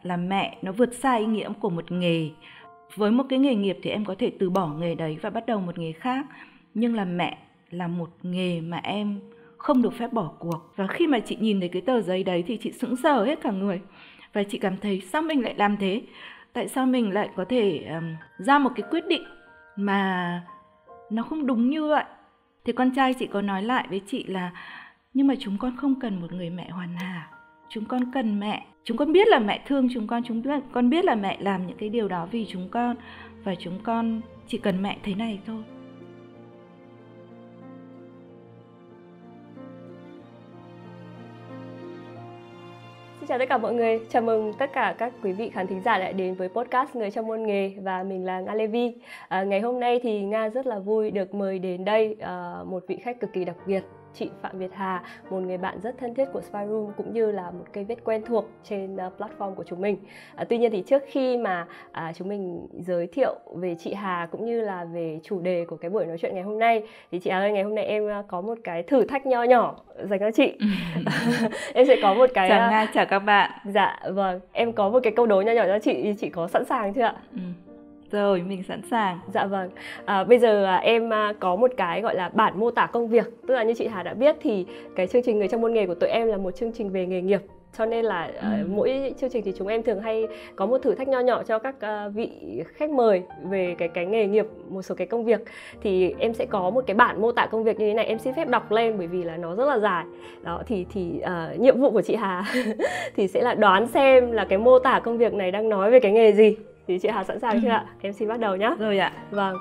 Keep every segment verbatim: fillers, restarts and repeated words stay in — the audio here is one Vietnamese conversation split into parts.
làm mẹ nó vượt xa ý nghĩa của một nghề. Với một cái nghề nghiệp thì em có thể từ bỏ nghề đấy và bắt đầu một nghề khác, nhưng làm mẹ là một nghề mà em không được phép bỏ cuộc. Và khi mà chị nhìn thấy cái tờ giấy đấy thì chị sững sờ hết cả người. Và chị cảm thấy sao mình lại làm thế? Tại sao mình lại có thể um, ra một cái quyết định mà nó không đúng như vậy? Thì con trai chị có nói lại với chị là nhưng mà chúng con không cần một người mẹ hoàn hảo. Chúng con cần mẹ. Chúng con biết là mẹ thương chúng con. Chúng con biết là mẹ làm những cái điều đó vì chúng con. Và chúng con chỉ cần mẹ thế này thôi. Xin chào tất cả mọi người, chào mừng tất cả các quý vị khán thính giả lại đến với podcast Người trong môn nghề và mình là Nga Lê Vi. À, ngày hôm nay thì Nga rất là vui được mời đến đây à, một vị khách cực kỳ đặc biệt, chị Phạm Việt Hà, một người bạn rất thân thiết của Spy Room cũng như là một cây viết quen thuộc trên uh, platform của chúng mình. À, tuy nhiên thì trước khi mà à, chúng mình giới thiệu về chị Hà cũng như là về chủ đề của cái buổi nói chuyện ngày hôm nay thì chị Hà ơi, ngày hôm nay em có một cái thử thách nho nhỏ dành cho chị. Em sẽ có một cái chào Nga, chào các bạn. Dạ vâng, em có một cái câu đố nho nhỏ cho chị, chị có sẵn sàng chưa ạ? Ừ. Rồi, mình sẵn sàng. Dạ vâng, à, bây giờ à, em à, có một cái gọi là bản mô tả công việc. Tức là như chị Hà đã biết thì cái chương trình Người trong môn nghề của tụi em là một chương trình về nghề nghiệp. Cho nên là ừ. à, mỗi chương trình thì chúng em thường hay có một thử thách nho nhỏ cho các à, vị khách mời về cái, cái nghề nghiệp, một số cái công việc. Thì em sẽ có một cái bản mô tả công việc như thế này, em xin phép đọc lên bởi vì là nó rất là dài. Đó, thì, thì à, nhiệm vụ của chị Hà thì sẽ là đoán xem là cái mô tả công việc này đang nói về cái nghề gì. Thì chị Hà sẵn sàng chưa ạ? Em xin bắt đầu nhé. Rồi ạ. Vâng.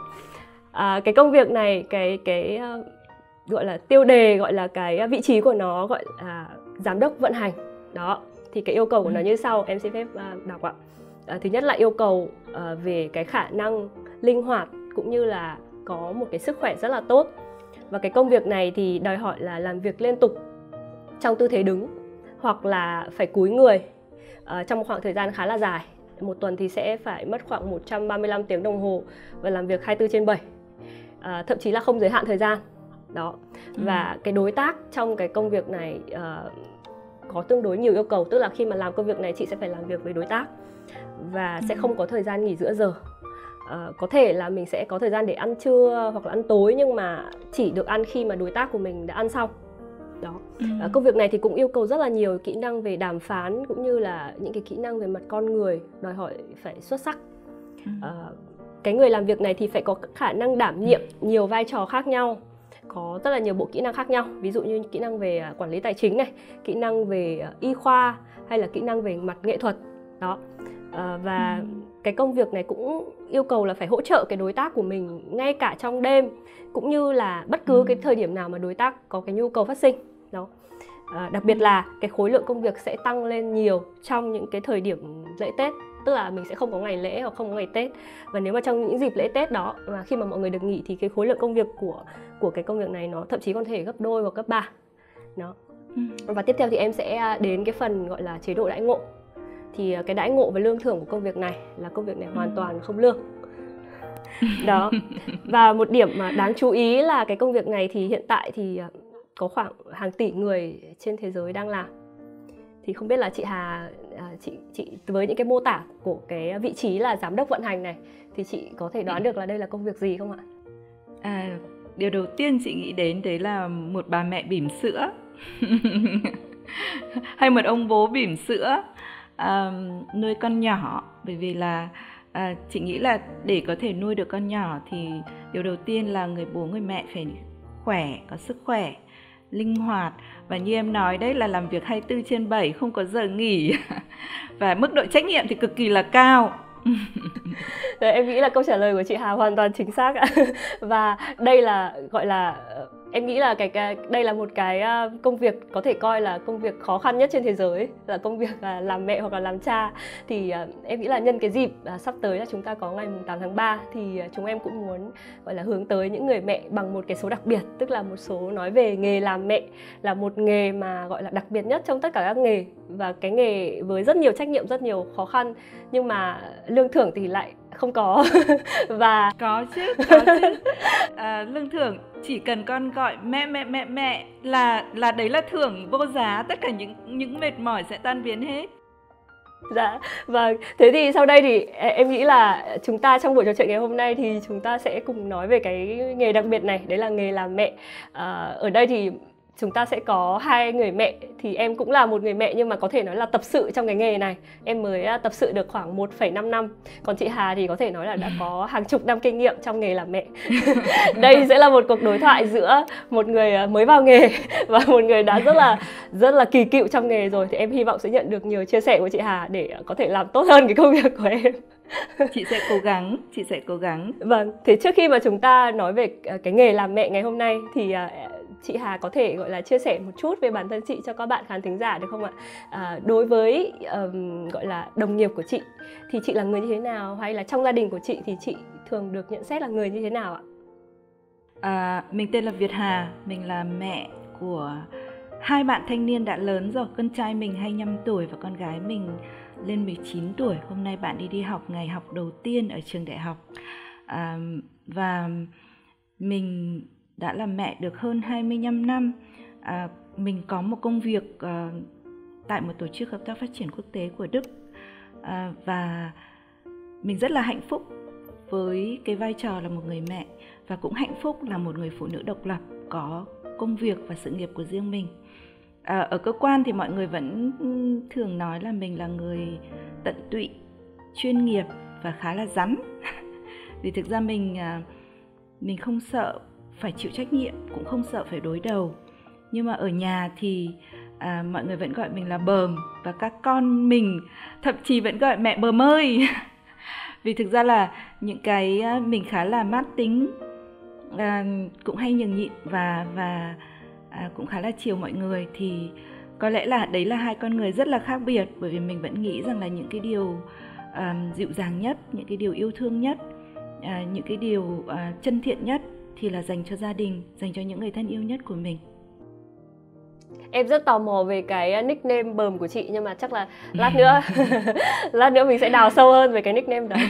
À, cái công việc này, cái cái uh, gọi là tiêu đề, gọi là cái vị trí của nó gọi là giám đốc vận hành. Đó. Thì cái yêu cầu của ừ. nó như sau, em xin phép uh, đọc ạ. À, thứ nhất là yêu cầu uh, về cái khả năng linh hoạt cũng như là có một cái sức khỏe rất là tốt. Và cái công việc này thì đòi hỏi là làm việc liên tục trong tư thế đứng hoặc là phải cúi người uh, trong một khoảng thời gian khá là dài. Một tuần thì sẽ phải mất khoảng một trăm ba mươi lăm tiếng đồng hồ và làm việc hai mươi bốn trên bảy, à, thậm chí là không giới hạn thời gian. Đó. Ừ. Và cái đối tác trong cái công việc này uh, có tương đối nhiều yêu cầu. Tức là khi mà làm công việc này chị sẽ phải làm việc với đối tác và ừ. sẽ không có thời gian nghỉ giữa giờ. Uh, có thể là mình sẽ có thời gian để ăn trưa hoặc là ăn tối, nhưng mà chỉ được ăn khi mà đối tác của mình đã ăn xong. Đó. Ừ. À, công việc này thì cũng yêu cầu rất là nhiều kỹ năng về đàm phán cũng như là những cái kỹ năng về mặt con người, đòi hỏi phải xuất sắc. Ừ. À, cái người làm việc này thì phải có khả năng đảm nhiệm ừ. nhiều vai trò khác nhau, có rất là nhiều bộ kỹ năng khác nhau, ví dụ như kỹ năng về quản lý tài chính này, kỹ năng về y khoa hay là kỹ năng về mặt nghệ thuật. Đó. À, và ừ. cái công việc này cũng yêu cầu là phải hỗ trợ cái đối tác của mình ngay cả trong đêm cũng như là bất cứ ừ. cái thời điểm nào mà đối tác có cái nhu cầu phát sinh. Đó. À, đặc biệt là cái khối lượng công việc sẽ tăng lên nhiều trong những cái thời điểm lễ Tết. Tức là mình sẽ không có ngày lễ hoặc không có ngày Tết. Và nếu mà trong những dịp lễ Tết đó mà khi mà mọi người được nghỉ thì cái khối lượng công việc của, của cái công việc này nó thậm chí còn thể gấp đôi hoặc gấp ba. Đó. Ừ. Và tiếp theo thì em sẽ đến cái phần gọi là chế độ đãi ngộ. Thì cái đãi ngộ và lương thưởng của công việc này là công việc này hoàn toàn không lương. Đó. Và một điểm mà đáng chú ý là cái công việc này thì hiện tại thì có khoảng hàng tỷ người trên thế giới đang làm. Thì không biết là chị Hà, chị, chị với những cái mô tả của cái vị trí là giám đốc vận hành này thì chị có thể đoán được là đây là công việc gì không ạ? À, điều đầu tiên chị nghĩ đến đấy là một bà mẹ bỉm sữa hay một ông bố bỉm sữa à, nuôi con nhỏ. Bởi vì là à, chị nghĩ là để có thể nuôi được con nhỏ thì điều đầu tiên là người bố người mẹ phải khỏe, có sức khỏe, linh hoạt. Và như em nói đấy là làm việc hai mươi bốn trên bảy, không có giờ nghỉ. Và mức độ trách nhiệm thì cực kỳ là cao. Đấy, em nghĩ là câu trả lời của chị Hà hoàn toàn chính xác ạ. Và đây là gọi là em nghĩ là cái, cái đây là một cái công việc có thể coi là công việc khó khăn nhất trên thế giới, là công việc làm mẹ hoặc là làm cha. Thì em nghĩ là nhân cái dịp sắp tới là chúng ta có ngày tám tháng ba thì chúng em cũng muốn gọi là hướng tới những người mẹ bằng một cái số đặc biệt, tức là một số nói về nghề làm mẹ là một nghề mà gọi là đặc biệt nhất trong tất cả các nghề, và cái nghề với rất nhiều trách nhiệm, rất nhiều khó khăn, nhưng mà lương thưởng thì lại không có. Và có chứ, có chứ. À, lương thưởng chỉ cần con gọi mẹ mẹ mẹ mẹ là là đấy là thưởng vô giá, tất cả những những mệt mỏi sẽ tan biến hết. Dạ, vâng. Thế thì sau đây thì em nghĩ là chúng ta trong buổi trò chuyện ngày hôm nay thì chúng ta sẽ cùng nói về cái nghề đặc biệt này, đấy là nghề làm mẹ. À, ở đây thì chúng ta sẽ có hai người mẹ, thì em cũng là một người mẹ nhưng mà có thể nói là tập sự trong cái nghề này. Em mới tập sự được khoảng một phẩy năm năm. Còn chị Hà thì có thể nói là đã có hàng chục năm kinh nghiệm trong nghề làm mẹ. Đây sẽ là một cuộc đối thoại giữa một người mới vào nghề và một người đã rất là rất là kỳ cựu trong nghề rồi. Thì em hy vọng sẽ nhận được nhiều chia sẻ của chị Hà để có thể làm tốt hơn cái công việc của em. Chị sẽ cố gắng, chị sẽ cố gắng. Vâng, thế trước khi mà chúng ta nói về cái nghề làm mẹ ngày hôm nay thì chị Hà có thể gọi là chia sẻ một chút về bản thân chị cho các bạn khán thính giả được không ạ? À, đối với um, gọi là đồng nghiệp của chị thì chị là người như thế nào, hay là trong gia đình của chị thì chị thường được nhận xét là người như thế nào ạ? À, mình tên là Việt Hà, mình là mẹ của hai bạn thanh niên đã lớn rồi. Con trai mình hai mươi lăm tuổi và con gái mình lên mười chín tuổi. Hôm nay bạn đi đi học ngày học đầu tiên ở trường đại học. À, và mình đã làm mẹ được hơn hai mươi lăm năm. À, mình có một công việc à, tại một tổ chức hợp tác phát triển quốc tế của Đức. À, và mình rất là hạnh phúc với cái vai trò là một người mẹ, và cũng hạnh phúc là một người phụ nữ độc lập, có công việc và sự nghiệp của riêng mình. À, ở cơ quan thì mọi người vẫn thường nói là mình là người tận tụy, chuyên nghiệp và khá là rắn. Vì thực ra mình mình không sợ phải chịu trách nhiệm, cũng không sợ phải đối đầu. Nhưng mà ở nhà thì à, mọi người vẫn gọi mình là bờm, và các con mình thậm chí vẫn gọi mẹ bờm ơi. Vì thực ra là những cái mình khá là mát tính, à, cũng hay nhường nhịn và và à, cũng khá là chiều mọi người, thì có lẽ là đấy là hai con người rất là khác biệt. Bởi vì mình vẫn nghĩ rằng là những cái điều à, dịu dàng nhất, những cái điều yêu thương nhất, à, những cái điều à, chân thiện nhất thì là dành cho gia đình, dành cho những người thân yêu nhất của mình. Em rất tò mò về cái nickname bờm của chị, nhưng mà chắc là lát nữa lát nữa mình sẽ đào sâu hơn về cái nickname đấy.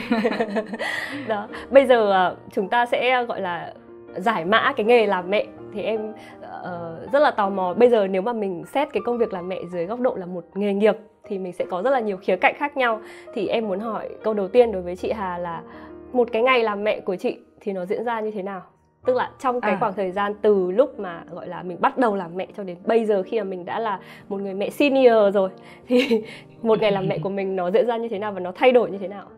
Đó. Bây giờ chúng ta sẽ gọi là giải mã cái nghề làm mẹ. Thì em uh, rất là tò mò, bây giờ nếu mà mình xét cái công việc làm mẹ dưới góc độ là một nghề nghiệp thì mình sẽ có rất là nhiều khía cạnh khác nhau. Thì em muốn hỏi câu đầu tiên đối với chị Hà là một cái ngày làm mẹ của chị thì nó diễn ra như thế nào? Tức là trong cái à. khoảng thời gian từ lúc mà gọi là mình bắt đầu làm mẹ cho đến bây giờ, khi mà mình đã là một người mẹ senior rồi, thì một ngày làm mẹ của mình nó diễn ra như thế nào và nó thay đổi như thế nào?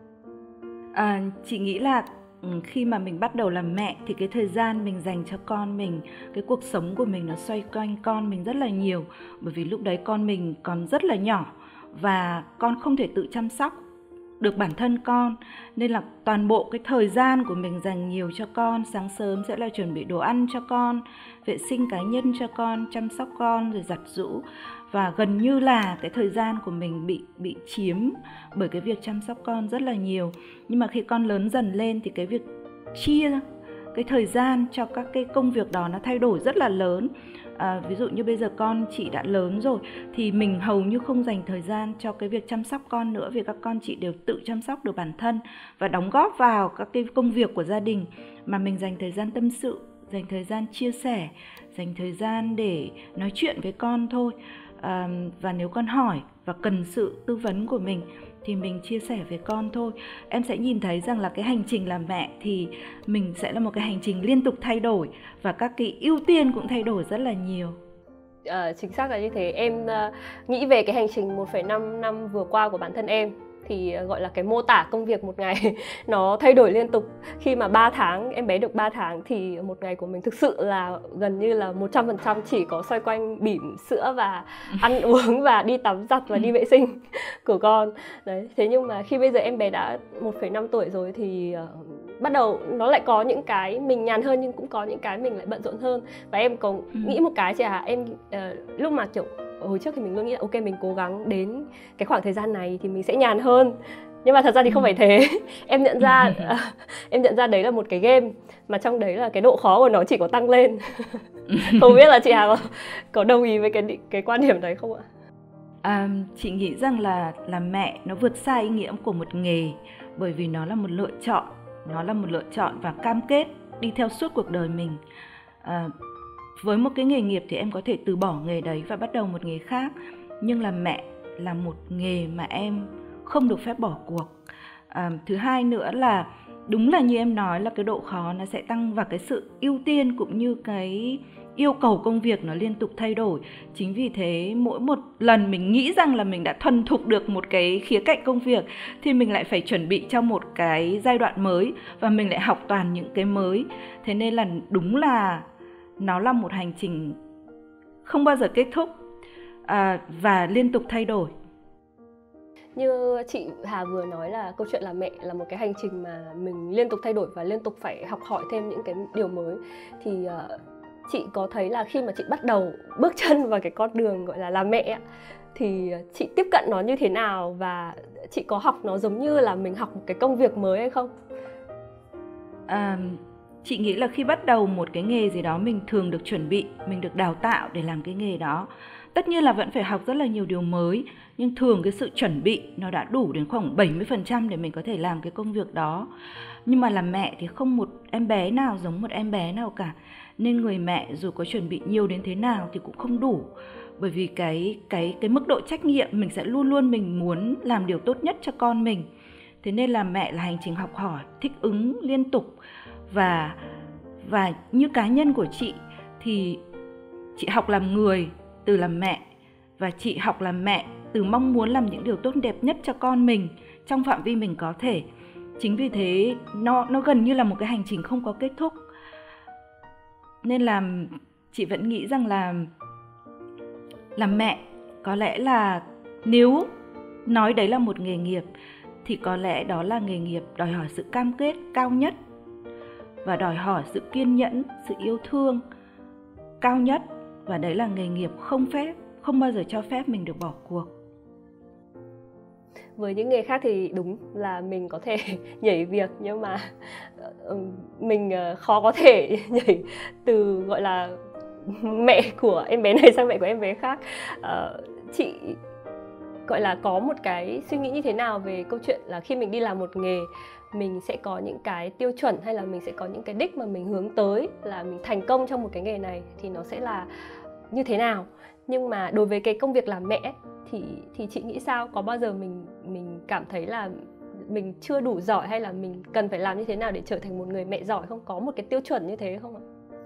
À, chị nghĩ là khi mà mình bắt đầu làm mẹ thì cái thời gian mình dành cho con mình, cái cuộc sống của mình nó xoay quanh con mình rất là nhiều. Bởi vì lúc đấy con mình còn rất là nhỏ và con không thể tự chăm sóc được bản thân con, nên là toàn bộ cái thời gian của mình dành nhiều cho con. Sáng sớm sẽ là chuẩn bị đồ ăn cho con, vệ sinh cá nhân cho con, chăm sóc con rồi giặt giũ, và gần như là cái thời gian của mình bị bị chiếm bởi cái việc chăm sóc con rất là nhiều. Nhưng mà khi con lớn dần lên thì cái việc chia cái thời gian cho các cái công việc đó nó thay đổi rất là lớn. À, ví dụ như bây giờ con chị đã lớn rồi thì mình hầu như không dành thời gian cho cái việc chăm sóc con nữa, vì các con chị đều tự chăm sóc được bản thân và đóng góp vào các cái công việc của gia đình, mà mình dành thời gian tâm sự, dành thời gian chia sẻ, dành thời gian để nói chuyện với con thôi. À, và nếu con hỏi và cần sự tư vấn của mình thì mình chia sẻ với con thôi. Em sẽ nhìn thấy rằng là cái hành trình làm mẹ thì mình sẽ là một cái hành trình liên tục thay đổi, và các cái ưu tiên cũng thay đổi rất là nhiều. À, chính xác là như thế. Em uh, nghĩ về cái hành trình một phẩy năm năm vừa qua của bản thân em thì gọi là cái mô tả công việc một ngày nó thay đổi liên tục. Khi mà ba tháng, em bé được ba tháng thì một ngày của mình thực sự là gần như là một trăm phần trăm chỉ có xoay quanh bỉm sữa và ăn uống và đi tắm giặt và đi vệ sinh của con. Đấy. Thế nhưng mà khi bây giờ em bé đã một phẩy năm tuổi rồi thì uh, bắt đầu nó lại có những cái mình nhàn hơn, nhưng cũng có những cái mình lại bận rộn hơn. Và em có nghĩ một cái chị à, em uh, lúc mà kiểu hồi trước thì mình luôn nghĩ là ok, mình cố gắng đến cái khoảng thời gian này thì mình sẽ nhàn hơn, nhưng mà thật ra thì không phải thế. Em nhận ra uh, em nhận ra đấy là một cái game mà trong đấy là cái độ khó của nó chỉ có tăng lên. Không biết là chị Hà có, có đồng ý với cái cái quan điểm đấy không ạ? À, chị nghĩ rằng là làm mẹ nó vượt xa ý nghĩa của một nghề, bởi vì nó là một lựa chọn, nó là một lựa chọn và cam kết đi theo suốt cuộc đời mình. À, với một cái nghề nghiệp thì em có thể từ bỏ nghề đấy và bắt đầu một nghề khác, nhưng làm mẹ là một nghề mà em không được phép bỏ cuộc. À, thứ hai nữa là đúng là như em nói là cái độ khó nó sẽ tăng, và cái sự ưu tiên cũng như cái yêu cầu công việc nó liên tục thay đổi. Chính vì thế mỗi một lần mình nghĩ rằng là mình đã thuần thục được một cái khía cạnh công việc thì mình lại phải chuẩn bị cho một cái giai đoạn mới, và mình lại học toàn những cái mới. Thế nên là đúng là nó là một hành trình không bao giờ kết thúc à, và liên tục thay đổi. Như chị Hà vừa nói là câu chuyện làm mẹ là một cái hành trình mà mình liên tục thay đổi và liên tục phải học hỏi thêm những cái điều mới. Thì uh, chị có thấy là khi mà chị bắt đầu bước chân vào cái con đường gọi là làm mẹ thì chị tiếp cận nó như thế nào, và chị có học nó giống như là mình học một cái công việc mới hay không? À, chị nghĩ là khi bắt đầu một cái nghề gì đó mình thường được chuẩn bị, mình được đào tạo để làm cái nghề đó. Tất nhiên là vẫn phải học rất là nhiều điều mới, nhưng thường cái sự chuẩn bị nó đã đủ đến khoảng bảy mươi phần trăm để mình có thể làm cái công việc đó. Nhưng mà làm mẹ thì không một em bé nào giống một em bé nào cả, nên người mẹ dù có chuẩn bị nhiều đến thế nào thì cũng không đủ. Bởi vì cái, cái, cái mức độ trách nhiệm mình sẽ luôn luôn mình muốn làm điều tốt nhất cho con mình. Thế nên là mẹ là hành trình học hỏi, thích ứng liên tục. Và, và như cá nhân của chị thì chị học làm người từ làm mẹ, và chị học làm mẹ từ mong muốn làm những điều tốt đẹp nhất cho con mình trong phạm vi mình có thể. Chính vì thế nó, nó gần như là một cái hành trình không có kết thúc. Nên là chị vẫn nghĩ rằng là làm mẹ có lẽ là nếu nói đấy là một nghề nghiệp thì có lẽ đó là nghề nghiệp đòi hỏi sự cam kết cao nhất, và đòi hỏi sự kiên nhẫn, sự yêu thương cao nhất. Và đấy là nghề nghiệp không phép, không bao giờ cho phép mình được bỏ cuộc. Với những nghề khác thì đúng là mình có thể nhảy việc, nhưng mà mình khó có thể nhảy từ gọi là mẹ của em bé này sang mẹ của em bé khác. Uh, chị gọi là có một cái suy nghĩ như thế nào về câu chuyện là khi mình đi làm một nghề, mình sẽ có những cái tiêu chuẩn hay là mình sẽ có những cái đích mà mình hướng tới là mình thành công trong một cái nghề này thì nó sẽ là như thế nào? Nhưng mà đối với cái công việc làm mẹ thì thì chị nghĩ sao? Có bao giờ mình mình cảm thấy là mình chưa đủ giỏi, hay là mình cần phải làm như thế nào để trở thành một người mẹ giỏi không? Có một cái tiêu chuẩn như thế không ạ?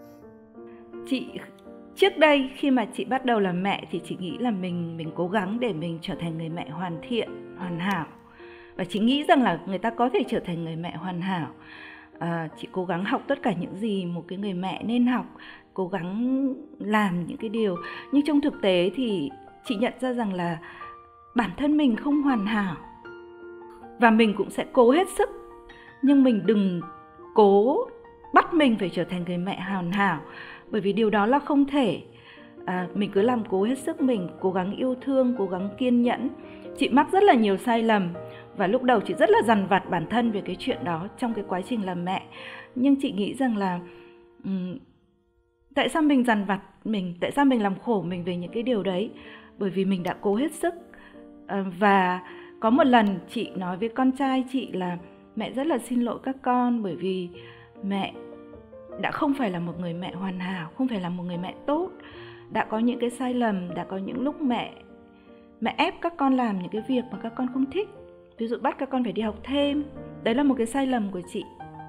Chị trước đây khi mà chị bắt đầu làm mẹ thì chị nghĩ là mình mình cố gắng để mình trở thành người mẹ hoàn thiện, hoàn hảo. Và chị nghĩ rằng là người ta có thể trở thành người mẹ hoàn hảo. À, chị cố gắng học tất cả những gì một cái người mẹ nên học, cố gắng làm những cái điều. Nhưng trong thực tế thì chị nhận ra rằng là bản thân mình không hoàn hảo, và mình cũng sẽ cố hết sức. Nhưng mình đừng cố bắt mình phải trở thành người mẹ hoàn hảo, bởi vì điều đó là không thể. À, mình cứ làm cố hết sức mình, cố gắng yêu thương, cố gắng kiên nhẫn. Chị mắc rất là nhiều sai lầm, và lúc đầu chị rất là dằn vặt bản thân về cái chuyện đó trong cái quá trình làm mẹ. Nhưng chị nghĩ rằng là um, tại sao mình dằn vặt mình, tại sao mình làm khổ mình về những cái điều đấy? Bởi vì mình đã cố hết sức. à, Và có một lần chị nói với con trai chị là mẹ rất là xin lỗi các con, bởi vì mẹ đã không phải là một người mẹ hoàn hảo, không phải là một người mẹ tốt. Đã có những cái sai lầm, đã có những lúc mẹ mẹ ép các con làm những cái việc mà các con không thích. Ví dụ bắt các con phải đi học thêm. Đấy là một cái sai lầm của chị.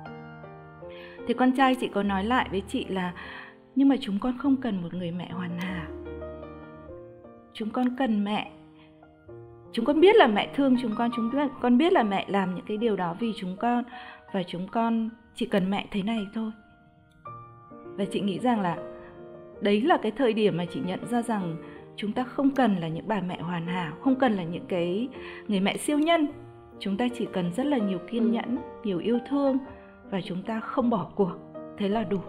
Thì con trai chị có nói lại với chị là nhưng mà chúng con không cần một người mẹ hoàn hảo. Chúng con cần mẹ. Chúng con biết là mẹ thương chúng con, chúng con biết là mẹ làm những cái điều đó vì chúng con, và chúng con chỉ cần mẹ thế này thôi. Và chị nghĩ rằng là đấy là cái thời điểm mà chị nhận ra rằng chúng ta không cần là những bà mẹ hoàn hảo, không cần là những cái người mẹ siêu nhân. Chúng ta chỉ cần rất là nhiều kiên nhẫn, nhiều yêu thương, và chúng ta không bỏ cuộc. Thế là đủ.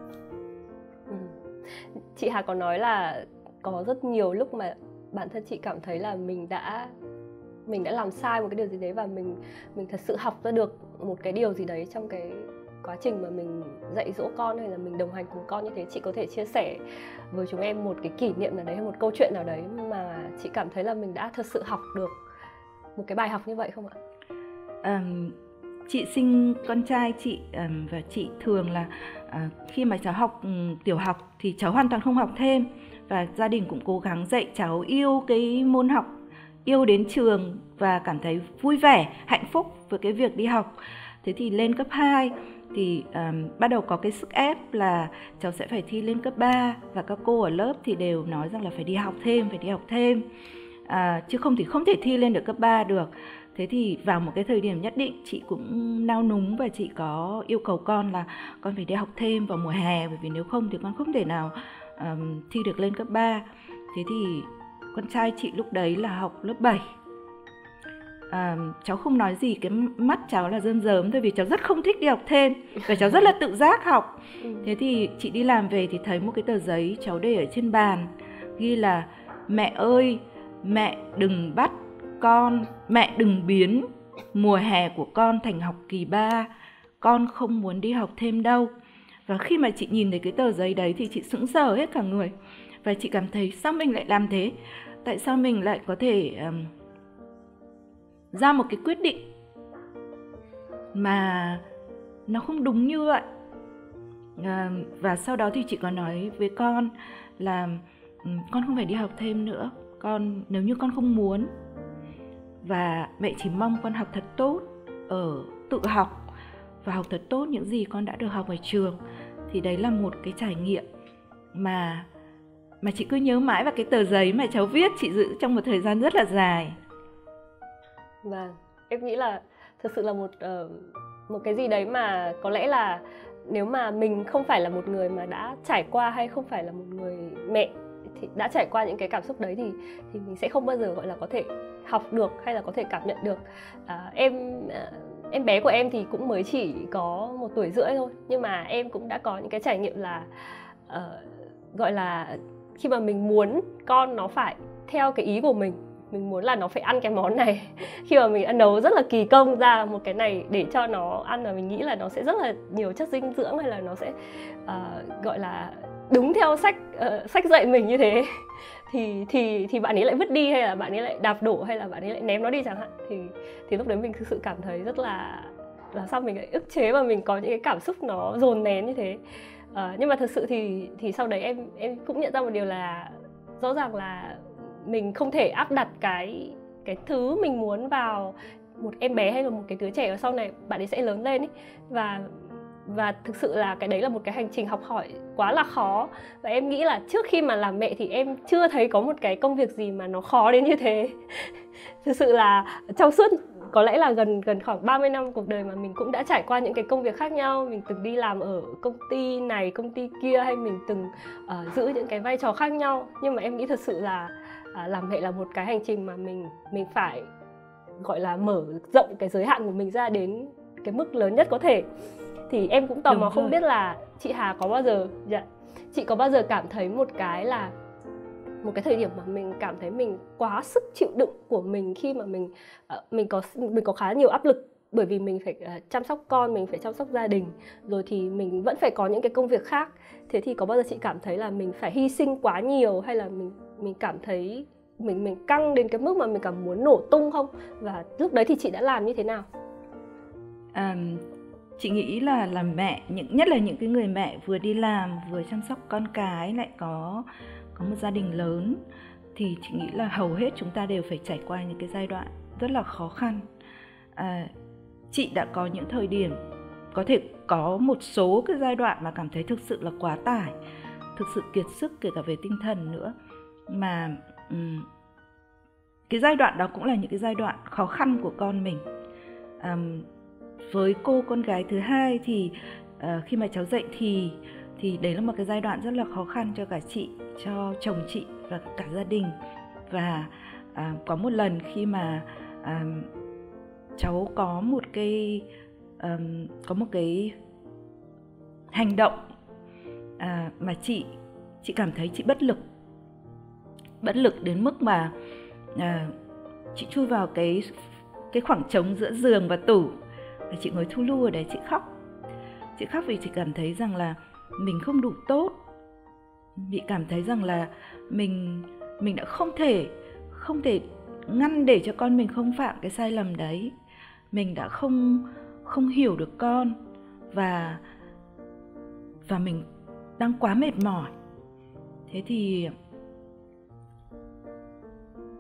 Ừ. Chị Hà có nói là có rất nhiều lúc mà bản thân chị cảm thấy là mình đã mình đã làm sai một cái điều gì đấy, và mình mình thật sự học ra được một cái điều gì đấy trong cái quá trình mà mình dạy dỗ con hay là mình đồng hành cùng con như thế. Chị có thể chia sẻ với chúng em một cái kỷ niệm nào đấy hay một câu chuyện nào đấy mà chị cảm thấy là mình đã thật sự học được một cái bài học như vậy không ạ? Um, chị sinh con trai chị um, và chị thường là uh, khi mà cháu học um, tiểu học thì cháu hoàn toàn không học thêm, và gia đình cũng cố gắng dạy cháu yêu cái môn học yêu đến trường và cảm thấy vui vẻ, hạnh phúc với cái việc đi học. Thế thì lên cấp hai thì um, bắt đầu có cái sức ép là cháu sẽ phải thi lên cấp ba, và các cô ở lớp thì đều nói rằng là phải đi học thêm, phải đi học thêm, à, chứ không thì không thể thi lên được cấp ba được. Thế thì vào một cái thời điểm nhất định chị cũng nao núng và chị có yêu cầu con là con phải đi học thêm vào mùa hè, bởi vì nếu không thì con không thể nào um, thi được lên cấp ba. Thế thì con trai chị lúc đấy là học lớp bảy. À, cháu không nói gì, cái mắt cháu là rơm rớm thôi vì cháu rất không thích đi học thêm và cháu rất là tự giác học. Thế thì chị đi làm về thì thấy một cái tờ giấy cháu để ở trên bàn, ghi là mẹ ơi, mẹ đừng bắt con, mẹ đừng biến mùa hè của con thành học kỳ ba, con không muốn đi học thêm đâu. Và khi mà chị nhìn thấy cái tờ giấy đấy thì chị sững sờ hết cả người, và chị cảm thấy sao mình lại làm thế, tại sao mình lại có thể um, ra một cái quyết định mà nó không đúng như vậy. À, và sau đó thì chị có nói với con là um, con không phải đi học thêm nữa, con nếu như con không muốn, và mẹ chỉ mong con học thật tốt ở tự học và học thật tốt những gì con đã được học ở trường. Thì đấy là một cái trải nghiệm mà mà chị cứ nhớ mãi vào cái tờ giấy mà cháu viết, chị giữ trong một thời gian rất là dài. Vâng, em nghĩ là thực sự là một uh, một cái gì đấy mà có lẽ là nếu mà mình không phải là một người mà đã trải qua, hay không phải là một người mẹ thì đã trải qua những cái cảm xúc đấy thì thì mình sẽ không bao giờ gọi là có thể học được hay là có thể cảm nhận được. Uh, em uh, em bé của em thì cũng mới chỉ có một tuổi rưỡi thôi, nhưng mà em cũng đã có những cái trải nghiệm là uh, gọi là khi mà mình muốn con nó phải theo cái ý của mình, mình muốn là nó phải ăn cái món này, khi mà mình đã nấu rất là kỳ công ra một cái này để cho nó ăn, và mình nghĩ là nó sẽ rất là nhiều chất dinh dưỡng, hay là nó sẽ uh, gọi là đúng theo sách uh, sách dạy mình như thế, thì thì thì bạn ấy lại vứt đi, hay là bạn ấy lại đạp đổ, hay là bạn ấy lại ném nó đi chẳng hạn, thì thì lúc đấy mình thực sự cảm thấy rất là là sao mình lại ức chế và mình có những cái cảm xúc nó dồn nén như thế. Uh, nhưng mà thực sự thì thì sau đấy em em cũng nhận ra một điều là rõ ràng là mình không thể áp đặt cái cái thứ mình muốn vào một em bé hay là một cái đứa trẻ ở sau này bạn ấy sẽ lớn lên ấy. Và và thực sự là cái đấy là một cái hành trình học hỏi quá là khó. Và em nghĩ là trước khi mà làm mẹ thì em chưa thấy có một cái công việc gì mà nó khó đến như thế. Thực sự là trong suốt có lẽ là gần gần khoảng ba mươi năm cuộc đời mà mình cũng đã trải qua những cái công việc khác nhau. Mình từng đi làm ở công ty này, công ty kia, hay mình từng uh, giữ những cái vai trò khác nhau. Nhưng mà em nghĩ thật sự là uh, làm mẹ là một cái hành trình mà mình mình phải gọi là mở rộng cái giới hạn của mình ra đến cái mức lớn nhất có thể. Thì em cũng tò mò không biết là chị Hà có bao giờ dạ, chị có bao giờ cảm thấy một cái là một cái thời điểm mà mình cảm thấy mình quá sức chịu đựng của mình, khi mà mình uh, mình có mình có khá nhiều áp lực, bởi vì mình phải uh, chăm sóc con, mình phải chăm sóc gia đình, rồi thì mình vẫn phải có những cái công việc khác. Thế thì có bao giờ chị cảm thấy là mình phải hy sinh quá nhiều, hay là mình mình cảm thấy mình mình căng đến cái mức mà mình cảm muốn nổ tung không? Và lúc đấy thì chị đã làm như thế nào? Um... Chị nghĩ là làm mẹ, nhất là những cái người mẹ vừa đi làm vừa chăm sóc con cái, lại có có một gia đình lớn, thì chị nghĩ là hầu hết chúng ta đều phải trải qua những cái giai đoạn rất là khó khăn. À, chị đã có những thời điểm, có thể có một số cái giai đoạn mà cảm thấy thực sự là quá tải, thực sự kiệt sức kể cả về tinh thần nữa. Mà um, cái giai đoạn đó cũng là những cái giai đoạn khó khăn của con mình. Um, Với cô con gái thứ hai thì uh, khi mà cháu dậy thì thì đấy là một cái giai đoạn rất là khó khăn cho cả chị, cho chồng chị và cả gia đình. Và uh, có một lần khi mà uh, cháu có một cái um, có một cái hành động uh, mà chị chị cảm thấy chị bất lực, bất lực đến mức mà uh, chị chui vào cái cái khoảng trống giữa giường và tủ. Và chị ngồi thu lu ở đấy, chị khóc. Chị khóc vì chị cảm thấy rằng là mình không đủ tốt. Chị cảm thấy rằng là mình mình đã không thể không thể ngăn để cho con mình không phạm cái sai lầm đấy. Mình đã không không hiểu được con, và và mình đang quá mệt mỏi. Thế thì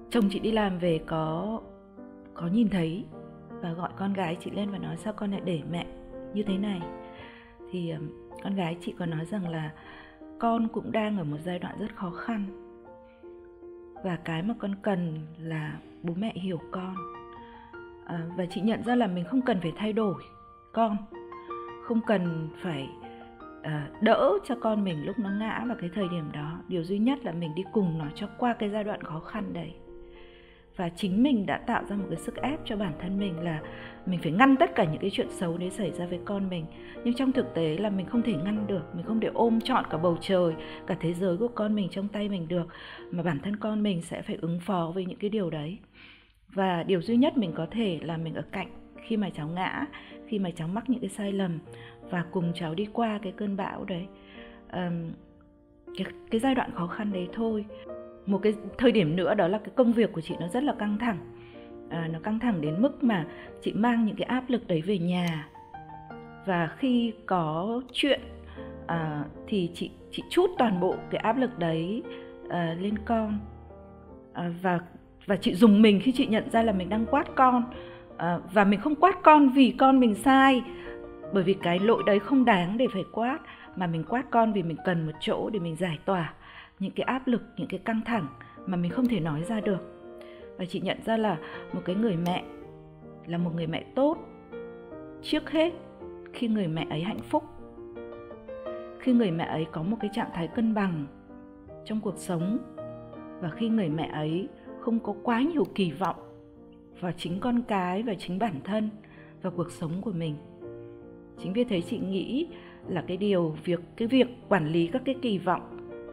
chồng chị đi làm về có có nhìn thấy và gọi con gái chị lên và nói sao con lại để mẹ như thế này. Thì um, con gái chị có nói rằng là con cũng đang ở một giai đoạn rất khó khăn, và cái mà con cần là bố mẹ hiểu con. à, Và chị nhận ra là mình không cần phải thay đổi con, không cần phải à, đỡ cho con mình lúc nó ngã vào cái thời điểm đó. Điều duy nhất là mình đi cùng nó cho qua cái giai đoạn khó khăn đấy. Và chính mình đã tạo ra một cái sức ép cho bản thân mình là mình phải ngăn tất cả những cái chuyện xấu đấy xảy ra với con mình. Nhưng trong thực tế là mình không thể ngăn được, mình không thể ôm trọn cả bầu trời, cả thế giới của con mình trong tay mình được, mà bản thân con mình sẽ phải ứng phó với những cái điều đấy. Và điều duy nhất mình có thể là mình ở cạnh khi mà cháu ngã, khi mà cháu mắc những cái sai lầm, và cùng cháu đi qua cái cơn bão đấy, um, cái, cái giai đoạn khó khăn đấy thôi. Một cái thời điểm nữa đó là cái công việc của chị nó rất là căng thẳng. à, Nó căng thẳng đến mức mà chị mang những cái áp lực đấy về nhà. Và khi có chuyện à, thì chị, chị trút toàn bộ cái áp lực đấy à, lên con. à, Và và chị dùng mình khi chị nhận ra là mình đang quát con. à, Và mình không quát con vì con mình sai, bởi vì cái lỗi đấy không đáng để phải quát, mà mình quát con vì mình cần một chỗ để mình giải tỏa những cái áp lực, những cái căng thẳng mà mình không thể nói ra được. Và chị nhận ra là một cái người mẹ là một người mẹ tốt trước hết khi người mẹ ấy hạnh phúc, khi người mẹ ấy có một cái trạng thái cân bằng trong cuộc sống, và khi người mẹ ấy không có quá nhiều kỳ vọng vào chính con cái và chính bản thân và cuộc sống của mình. Chính vì thế chị nghĩ là cái điều việc cái việc quản lý các cái kỳ vọng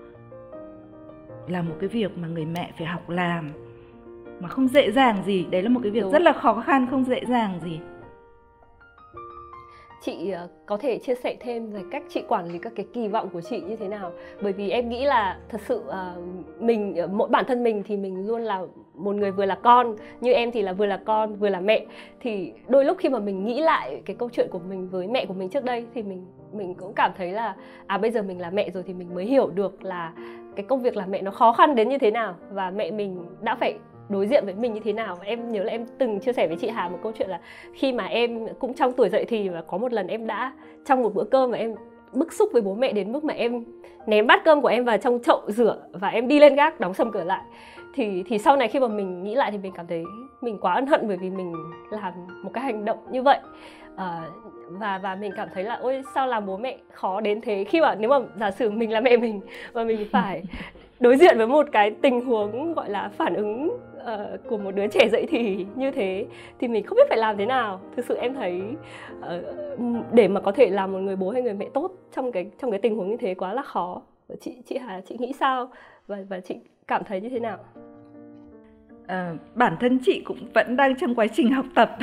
là một cái việc mà người mẹ phải học làm, mà không dễ dàng gì. Đấy là một cái việc Đúng. rất là khó khăn, không dễ dàng gì. Chị có thể chia sẻ thêm về cách chị quản lý các cái kỳ vọng của chị như thế nào? Bởi vì em nghĩ là thật sự mình, mỗi bản thân mình thì mình luôn là một người vừa là con, như em thì là vừa là con vừa là mẹ. Thì đôi lúc khi mà mình nghĩ lại cái câu chuyện của mình với mẹ của mình trước đây thì mình mình cũng cảm thấy là à bây giờ mình là mẹ rồi thì mình mới hiểu được là cái công việc làm mẹ nó khó khăn đến như thế nào, và mẹ mình đã phải đối diện với mình như thế nào. Em nhớ là em từng chia sẻ với chị Hà một câu chuyện là khi mà em cũng trong tuổi dậy thì, và có một lần em đã trong một bữa cơm mà em bức xúc với bố mẹ đến mức mà em ném bát cơm của em vào trong chậu rửa và em đi lên gác đóng sầm cửa lại. Thì, thì sau này khi mà mình nghĩ lại thì mình cảm thấy mình quá ân hận bởi vì mình làm một cái hành động như vậy. À, và, và mình cảm thấy là ôi sao làm bố mẹ khó đến thế, khi mà nếu mà giả sử mình là mẹ mình và mình phải đối diện với một cái tình huống gọi là phản ứng uh, của một đứa trẻ dậy thì như thế, thì mình không biết phải làm thế nào. Thực sự em thấy uh, để mà có thể làm một người bố hay người mẹ tốt trong cái trong cái tình huống như thế quá là khó. Chị chị Hà, chị nghĩ sao và và chị cảm thấy như thế nào? À, bản thân chị cũng vẫn đang trong quá trình học tập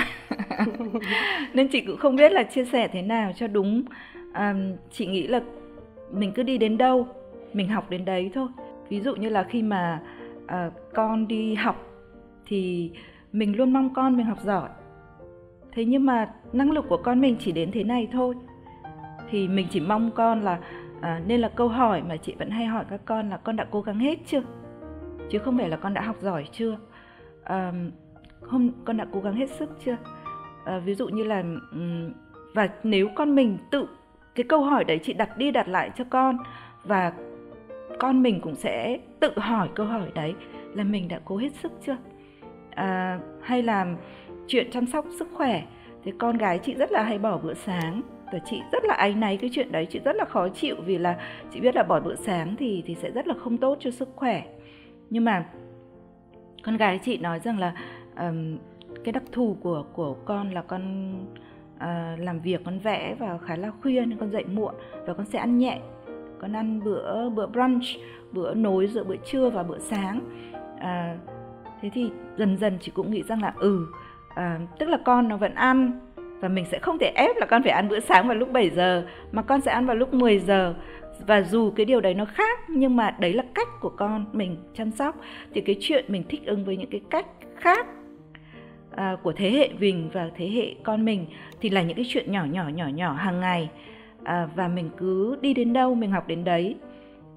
nên chị cũng không biết là chia sẻ thế nào cho đúng. à, Chị nghĩ là mình cứ đi đến đâu mình học đến đấy thôi. Ví dụ như là khi mà à, con đi học thì mình luôn mong con mình học giỏi. Thế nhưng mà năng lực của con mình chỉ đến thế này thôi, thì mình chỉ mong con là à, nên là câu hỏi mà chị vẫn hay hỏi các con là con đã cố gắng hết chưa, chứ không phải là con đã học giỏi chưa, à, không, con đã cố gắng hết sức chưa. à, Ví dụ như là và nếu con mình tự, cái câu hỏi đấy chị đặt đi đặt lại cho con, và con mình cũng sẽ tự hỏi câu hỏi đấy là mình đã cố hết sức chưa. à, Hay là chuyện chăm sóc sức khỏe, thì con gái chị rất là hay bỏ bữa sáng, và chị rất là áy náy cái chuyện đấy. Chị rất là khó chịu vì là chị biết là bỏ bữa sáng thì, thì sẽ rất là không tốt cho sức khỏe. Nhưng mà con gái chị nói rằng là um, cái đặc thù của, của con là con uh, làm việc, con vẽ và khá là khuya nên con dậy muộn, và con sẽ ăn nhẹ. Con ăn bữa, bữa brunch, bữa nối giữa bữa trưa và bữa sáng. à, Thế thì dần dần chị cũng nghĩ rằng là ừ à, tức là con nó vẫn ăn, và mình sẽ không thể ép là con phải ăn bữa sáng vào lúc bảy giờ, mà con sẽ ăn vào lúc mười giờ. Và dù cái điều đấy nó khác, nhưng mà đấy là cách của con mình chăm sóc. Thì cái chuyện mình thích ứng với những cái cách khác à, của thế hệ mình và thế hệ con mình thì là những cái chuyện nhỏ nhỏ nhỏ nhỏ hàng ngày. à, Và mình cứ đi đến đâu mình học đến đấy.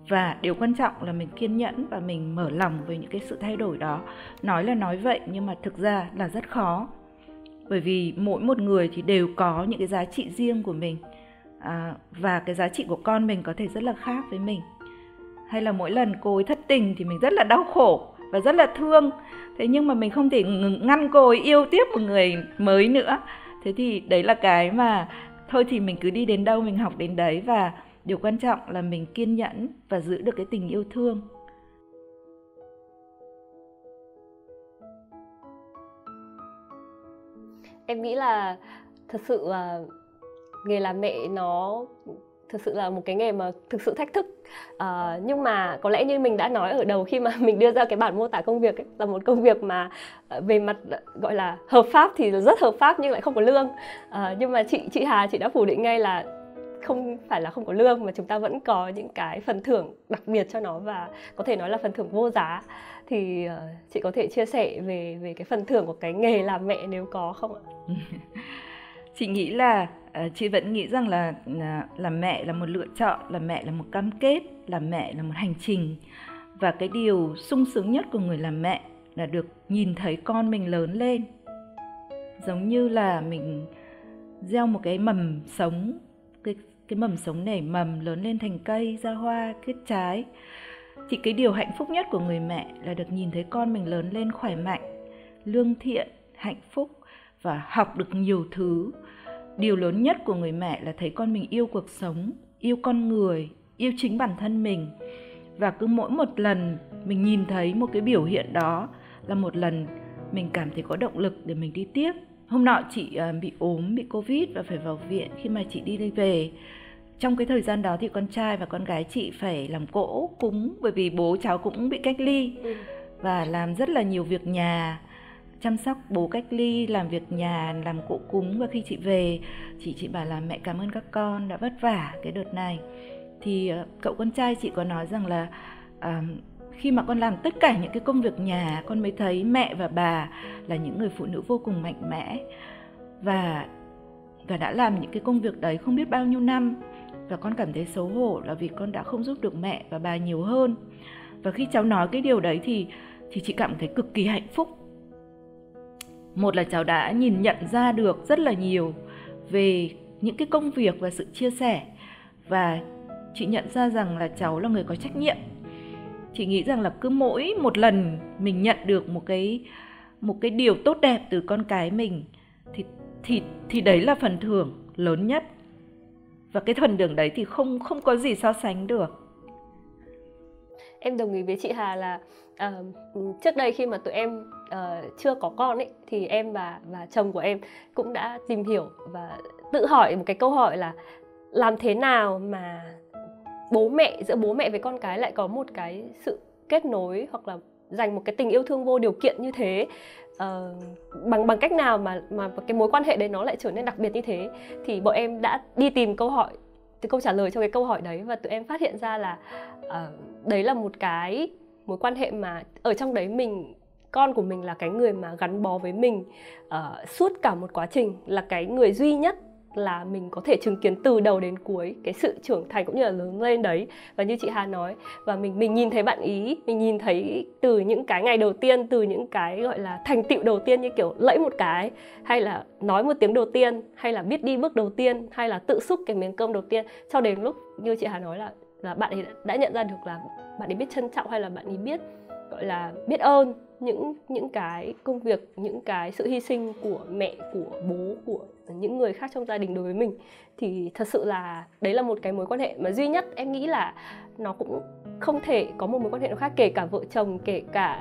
Và điều quan trọng là mình kiên nhẫn và mình mở lòng với những cái sự thay đổi đó. Nói là nói vậy nhưng mà thực ra là rất khó. Bởi vì mỗi một người thì đều có những cái giá trị riêng của mình, à, và cái giá trị của con mình có thể rất là khác với mình. Hay là mỗi lần cô ấy thất tình thì mình rất là đau khổ và rất là thương. Thế nhưng mà mình không thể ngăn cô ấy yêu tiếp một người mới nữa. Thế thì đấy là cái mà thôi thì mình cứ đi đến đâu mình học đến đấy. Và điều quan trọng là mình kiên nhẫn và giữ được cái tình yêu thương. Em nghĩ là thật sự là nghề làm mẹ nó thực sự là một cái nghề mà thực sự thách thức. À, nhưng mà có lẽ như mình đã nói ở đầu khi mà mình đưa ra cái bản mô tả công việc ấy, là một công việc mà về mặt gọi là hợp pháp thì rất hợp pháp nhưng lại không có lương. À, nhưng mà chị chị Hà chị đã phủ định ngay là không phải là không có lương, mà chúng ta vẫn có những cái phần thưởng đặc biệt cho nó, và có thể nói là phần thưởng vô giá. Thì uh, chị có thể chia sẻ về về cái phần thưởng của cái nghề làm mẹ nếu có không ạ? Chị nghĩ là uh, chị vẫn nghĩ rằng là uh, làm mẹ là một lựa chọn, làm mẹ là một cam kết, làm mẹ là một hành trình. Và cái điều sung sướng nhất của người làm mẹ là được nhìn thấy con mình lớn lên. Giống như là mình gieo một cái mầm sống, cái, cái mầm sống nảy mầm lớn lên thành cây, ra hoa, kết trái. Thì cái điều hạnh phúc nhất của người mẹ là được nhìn thấy con mình lớn lên khỏe mạnh, lương thiện, hạnh phúc và học được nhiều thứ. Điều lớn nhất của người mẹ là thấy con mình yêu cuộc sống, yêu con người, yêu chính bản thân mình. Và cứ mỗi một lần mình nhìn thấy một cái biểu hiện đó là một lần mình cảm thấy có động lực để mình đi tiếp. Hôm nọ chị bị ốm, bị Covid và phải vào viện. Khi mà chị đi về, trong cái thời gian đó thì con trai và con gái chị phải làm cỗ cúng, bởi vì bố cháu cũng bị cách ly. Và làm rất là nhiều việc nhà, chăm sóc bố cách ly, làm việc nhà, làm cỗ cúng. Và khi chị về, chị chị bảo là mẹ cảm ơn các con đã vất vả cái đợt này. Thì cậu con trai chị có nói rằng là à, khi mà con làm tất cả những cái công việc nhà, con mới thấy mẹ và bà là những người phụ nữ vô cùng mạnh mẽ. Và, và đã làm những cái công việc đấy không biết bao nhiêu năm. Và con cảm thấy xấu hổ là vì con đã không giúp được mẹ và bà nhiều hơn. Và khi cháu nói cái điều đấy thì, thì chị cảm thấy cực kỳ hạnh phúc. Một là cháu đã nhìn nhận ra được rất là nhiều về những cái công việc và sự chia sẻ. Và chị nhận ra rằng là cháu là người có trách nhiệm. Chị nghĩ rằng là cứ mỗi một lần mình nhận được một cái, một cái điều tốt đẹp từ con cái mình thì, thì, thì đấy là phần thưởng lớn nhất. Và cái phần thưởng đấy thì không, không có gì so sánh được. Em đồng ý với chị Hà là uh, trước đây khi mà tụi em uh, chưa có con ấy, thì em và, và chồng của em cũng đã tìm hiểu và tự hỏi một cái câu hỏi là làm thế nào mà bố mẹ, giữa bố mẹ với con cái lại có một cái sự kết nối hoặc là dành một cái tình yêu thương vô điều kiện như thế, uh, bằng bằng cách nào mà mà cái mối quan hệ đấy nó lại trở nên đặc biệt như thế. Thì bọn em đã đi tìm câu hỏi, từ câu trả lời cho cái câu hỏi đấy, và tụi em phát hiện ra là uh, đấy là một cái mối quan hệ mà ở trong đấy mình, con của mình là cái người mà gắn bó với mình uh, suốt cả một quá trình, là cái người duy nhất là mình có thể chứng kiến từ đầu đến cuối cái sự trưởng thành cũng như là lớn lên đấy. Và như chị Hà nói, và mình mình nhìn thấy bạn ý, mình nhìn thấy từ những cái ngày đầu tiên, từ những cái gọi là thành tựu đầu tiên, như kiểu lẫy một cái, hay là nói một tiếng đầu tiên, hay là biết đi bước đầu tiên, hay là tự xúc cái miếng cơm đầu tiên, cho đến lúc như chị Hà nói là là bạn ấy đã nhận ra được là bạn ấy biết trân trọng, hay là bạn ấy biết gọi là biết ơn những những cái công việc, những cái sự hy sinh của mẹ, của bố, của những người khác trong gia đình đối với mình. Thì thật sự là đấy là một cái mối quan hệ mà duy nhất, em nghĩ là nó cũng không thể có một mối quan hệ nào khác, kể cả vợ chồng, kể cả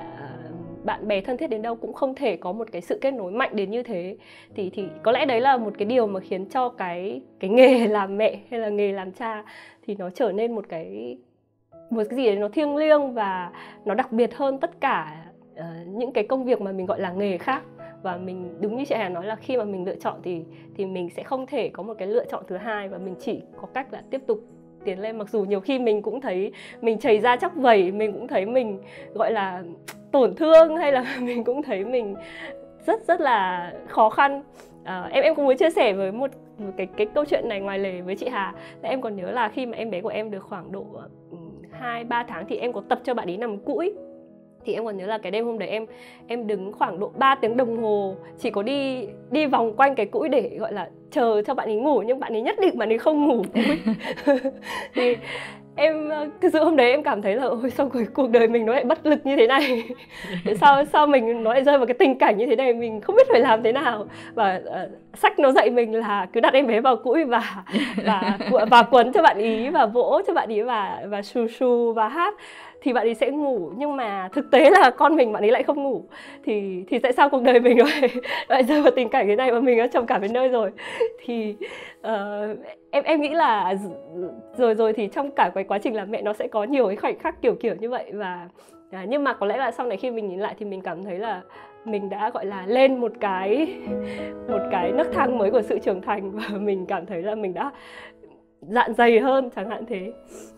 bạn bè thân thiết đến đâu cũng không thể có một cái sự kết nối mạnh đến như thế. Thì thì có lẽ đấy là một cái điều mà khiến cho cái cái nghề làm mẹ hay là nghề làm cha thì nó trở nên một cái một cái gì đấy nó thiêng liêng và nó đặc biệt hơn tất cả uh, những cái công việc mà mình gọi là nghề khác. Và mình đúng như chị Hà nói là khi mà mình lựa chọn thì thì mình sẽ không thể có một cái lựa chọn thứ hai, và mình chỉ có cách là tiếp tục tiến lên. Mặc dù nhiều khi mình cũng thấy mình chảy ra chóc vẩy, mình cũng thấy mình gọi là tổn thương, hay là mình cũng thấy mình rất rất là khó khăn. À, em em cũng muốn chia sẻ với một, một cái cái câu chuyện này ngoài lề với chị Hà. Em còn nhớ là khi mà em bé của em được khoảng độ hai ba tháng thì em có tập cho bạn ấy nằm cũi. Thì em còn nhớ là cái đêm hôm đấy em em đứng khoảng độ ba tiếng đồng hồ, chỉ có đi đi vòng quanh cái cũi để gọi là chờ cho bạn ấy ngủ, nhưng bạn ấy nhất định bạn ấy không ngủ. Thì em thực sự hôm đấy em cảm thấy là ôi sao cuối cuộc đời mình nó lại bất lực như thế này. sao sao mình nó lại rơi vào cái tình cảnh như thế này, mình không biết phải làm thế nào. Và uh, sách nó dạy mình là cứ đặt em bé vào cũi và và và quấn cho bạn ý và vỗ cho bạn ý và và xù xù và hát thì bạn ấy sẽ ngủ. Nhưng mà thực tế là con mình bạn ấy lại không ngủ. Thì thì tại sao cuộc đời mình lại lại rơi vào tình cảnh thế này mà mình đã trầm cảm đến nơi rồi. Thì uh, em em nghĩ là rồi rồi thì trong cả cái quá trình làm mẹ nó sẽ có nhiều cái khoảnh khắc kiểu kiểu như vậy. Và à, nhưng mà có lẽ là sau này khi mình nhìn lại thì mình cảm thấy là mình đã gọi là lên một cái một cái nấc thang mới của sự trưởng thành, và mình cảm thấy là mình đã dạn dày hơn chẳng hạn thế.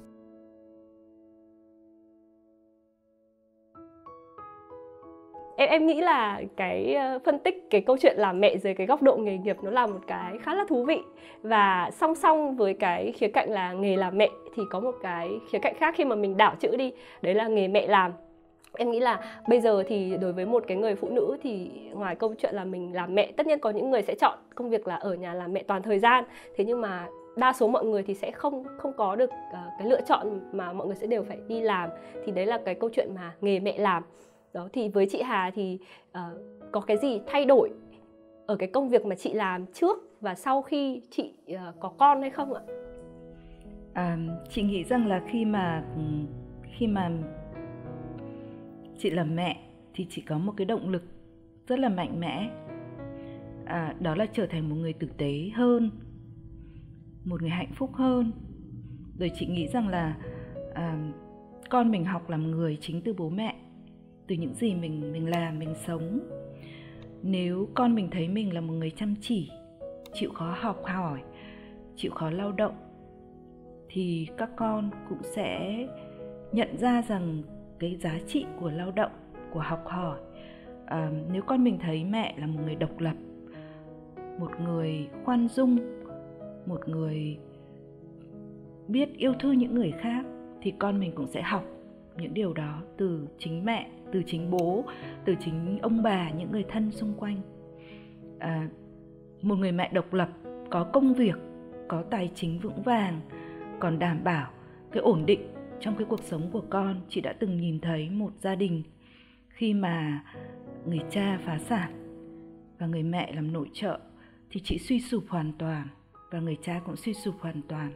Em, em nghĩ là cái phân tích cái câu chuyện làm mẹ dưới cái góc độ nghề nghiệp nó là một cái khá là thú vị. Và song song với cái khía cạnh là nghề làm mẹ thì có một cái khía cạnh khác khi mà mình đảo chữ đi, đấy là nghề mẹ làm. Em nghĩ là bây giờ thì đối với một cái người phụ nữ thì ngoài câu chuyện là mình làm mẹ, tất nhiên có những người sẽ chọn công việc là ở nhà làm mẹ toàn thời gian. Thế nhưng mà đa số mọi người thì sẽ không không có được uh, cái lựa chọn mà mọi người sẽ đều phải đi làm. Thì đấy là cái câu chuyện mà nghề mẹ làm. Đó, thì với chị Hà thì uh, có cái gì thay đổi ở cái công việc mà chị làm trước và sau khi chị uh, có con hay không ạ? À, chị nghĩ rằng là khi mà khi mà chị làm mẹ thì chị có một cái động lực rất là mạnh mẽ, à, đó là trở thành một người tử tế hơn, một người hạnh phúc hơn. Rồi chị nghĩ rằng là à, con mình học làm người chính từ bố mẹ, từ những gì mình mình làm, mình sống. Nếu con mình thấy mình là một người chăm chỉ, chịu khó học hỏi, chịu khó lao động, thì các con cũng sẽ nhận ra rằng cái giá trị của lao động, của học hỏi. À, nếu con mình thấy mẹ là một người độc lập, một người khoan dung, một người biết yêu thương những người khác, thì con mình cũng sẽ học những điều đó từ chính mẹ, từ chính bố, từ chính ông bà, những người thân xung quanh. À, một người mẹ độc lập, có công việc, có tài chính vững vàng, còn đảm bảo cái ổn định trong cái cuộc sống của con. Chị đã từng nhìn thấy một gia đình khi mà người cha phá sản và người mẹ làm nội trợ thì chị suy sụp hoàn toàn và người cha cũng suy sụp hoàn toàn.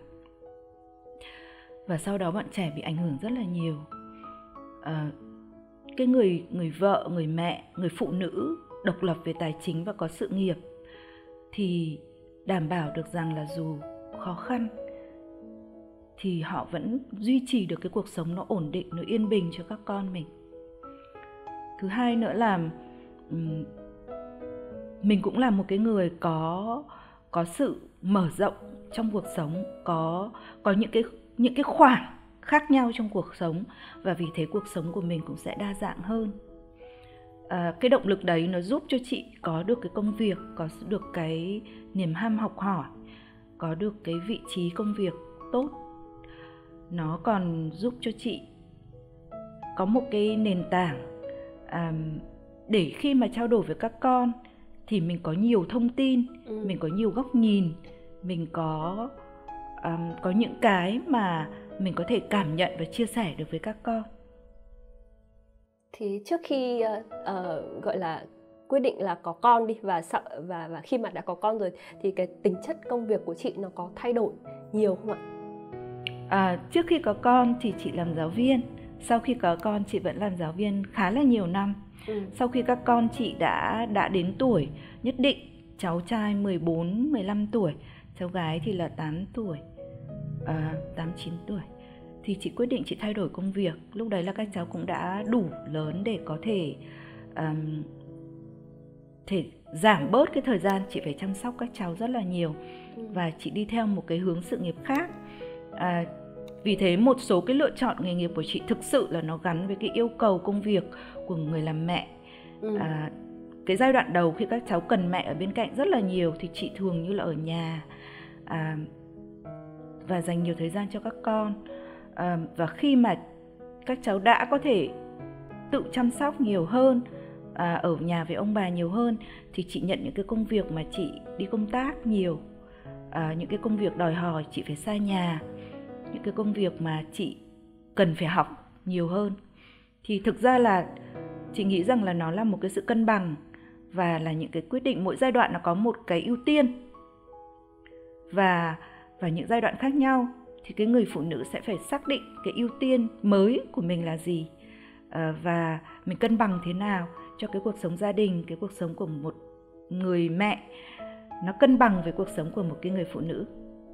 Và sau đó bọn trẻ bị ảnh hưởng rất là nhiều. À, cái người, người vợ, người mẹ, người phụ nữ độc lập về tài chính và có sự nghiệp thì đảm bảo được rằng là dù khó khăn thì họ vẫn duy trì được cái cuộc sống nó ổn định, nó yên bình cho các con mình. Thứ hai nữa là mình cũng là một cái người có, có sự mở rộng trong cuộc sống, có, có những cái, những cái khoảng khác nhau trong cuộc sống, và vì thế cuộc sống của mình cũng sẽ đa dạng hơn. À, cái động lực đấy nó giúp cho chị có được cái công việc, có được cái niềm ham học hỏi, có được cái vị trí công việc tốt. Nó còn giúp cho chị có một cái nền tảng à, để khi mà trao đổi với các con thì mình có nhiều thông tin, ừ. mình có nhiều góc nhìn, mình có, um, có những cái mà mình có thể cảm nhận và chia sẻ được với các con. Thì trước khi uh, uh, gọi là quyết định là có con đi và, và và khi mà đã có con rồi thì cái tính chất công việc của chị nó có thay đổi nhiều không ạ? À, trước khi có con thì chị làm giáo viên. Sau khi có con chị vẫn làm giáo viên khá là nhiều năm. ừ. Sau khi các con chị đã, đã đến tuổi nhất định, cháu trai mười bốn, mười lăm tuổi, cháu gái thì là tám tuổi, à, tám, chín tuổi, thì chị quyết định chị thay đổi công việc. Lúc đấy là các cháu cũng đã đủ lớn để có thể, um, thể giảm bớt cái thời gian chị phải chăm sóc các cháu rất là nhiều. ừ. Và chị đi theo một cái hướng sự nghiệp khác. à, Vì thế một số cái lựa chọn nghề nghiệp của chị thực sự là nó gắn với cái yêu cầu công việc của người làm mẹ. ừ. à, Cái giai đoạn đầu khi các cháu cần mẹ ở bên cạnh rất là nhiều thì chị thường như là ở nhà à, và dành nhiều thời gian cho các con. À, và khi mà các cháu đã có thể tự chăm sóc nhiều hơn, à, ở nhà với ông bà nhiều hơn, thì chị nhận những cái công việc mà chị đi công tác nhiều, à, những cái công việc đòi hỏi chị phải xa nhà, những cái công việc mà chị cần phải học nhiều hơn. Thì thực ra là chị nghĩ rằng là nó là một cái sự cân bằng, và là những cái quyết định, mỗi giai đoạn nó có một cái ưu tiên, và và những giai đoạn khác nhau thì cái người phụ nữ sẽ phải xác định cái ưu tiên mới của mình là gì, à, và mình cân bằng thế nào cho cái cuộc sống gia đình, cái cuộc sống của một người mẹ nó cân bằng với cuộc sống của một cái người phụ nữ.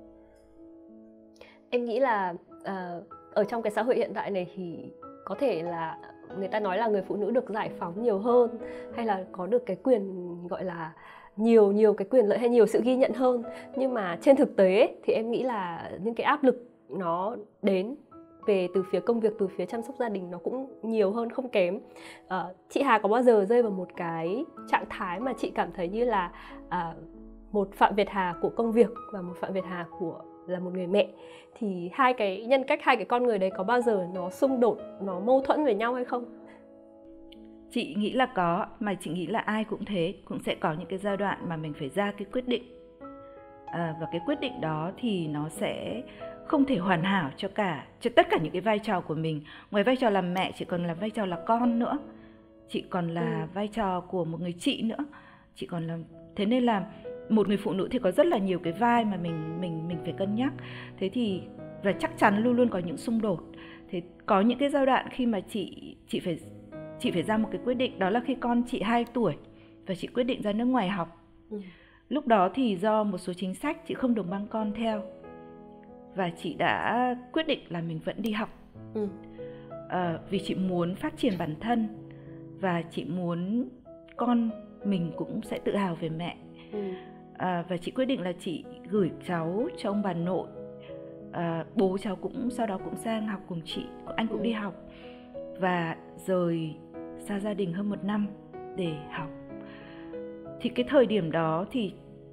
Em nghĩ là uh, ở trong cái xã hội hiện tại này thì có thể là người ta nói là người phụ nữ được giải phóng nhiều hơn, hay là có được cái quyền gọi là nhiều nhiều cái quyền lợi hay nhiều sự ghi nhận hơn. Nhưng mà trên thực tế thì em nghĩ là những cái áp lực nó đến về từ phía công việc, từ phía chăm sóc gia đình nó cũng nhiều hơn không kém. À, chị Hà có bao giờ rơi vào một cái trạng thái mà chị cảm thấy như là à, một Phạm Việt Hà của công việc và một Phạm Việt Hà của là một người mẹ, thì hai cái nhân cách, hai cái con người đấy có bao giờ nó xung đột, nó mâu thuẫn với nhau hay không? Chị nghĩ là có, mà chị nghĩ là ai cũng thế, cũng sẽ có những cái giai đoạn mà mình phải ra cái quyết định, à, và cái quyết định đó thì nó sẽ không thể hoàn hảo cho cả cho tất cả những cái vai trò của mình. Ngoài vai trò làm mẹ, chị còn là vai trò là con nữa, chị còn là ừ. vai trò của một người chị nữa, chị còn là thế nên là một người phụ nữ thì có rất là nhiều cái vai mà mình mình mình phải cân nhắc. Thế thì và chắc chắn luôn luôn có những xung đột. Thế có những cái giai đoạn khi mà chị chị phải chị phải ra một cái quyết định, đó là khi con chị hai tuổi và chị quyết định ra nước ngoài học. Ừ. Lúc đó thì do một số chính sách chị không được mang con theo, và chị đã quyết định là mình vẫn đi học. Ừ. À, vì chị muốn phát triển bản thân, và chị muốn con mình cũng sẽ tự hào về mẹ. Ừ. À, và chị quyết định là chị gửi cháu cho ông bà nội. À, bố cháu cũng sau đó cũng sang học cùng chị, anh cũng ừ. đi học, và rời xa gia đình hơn một năm để học. Thì cái thời điểm đó thì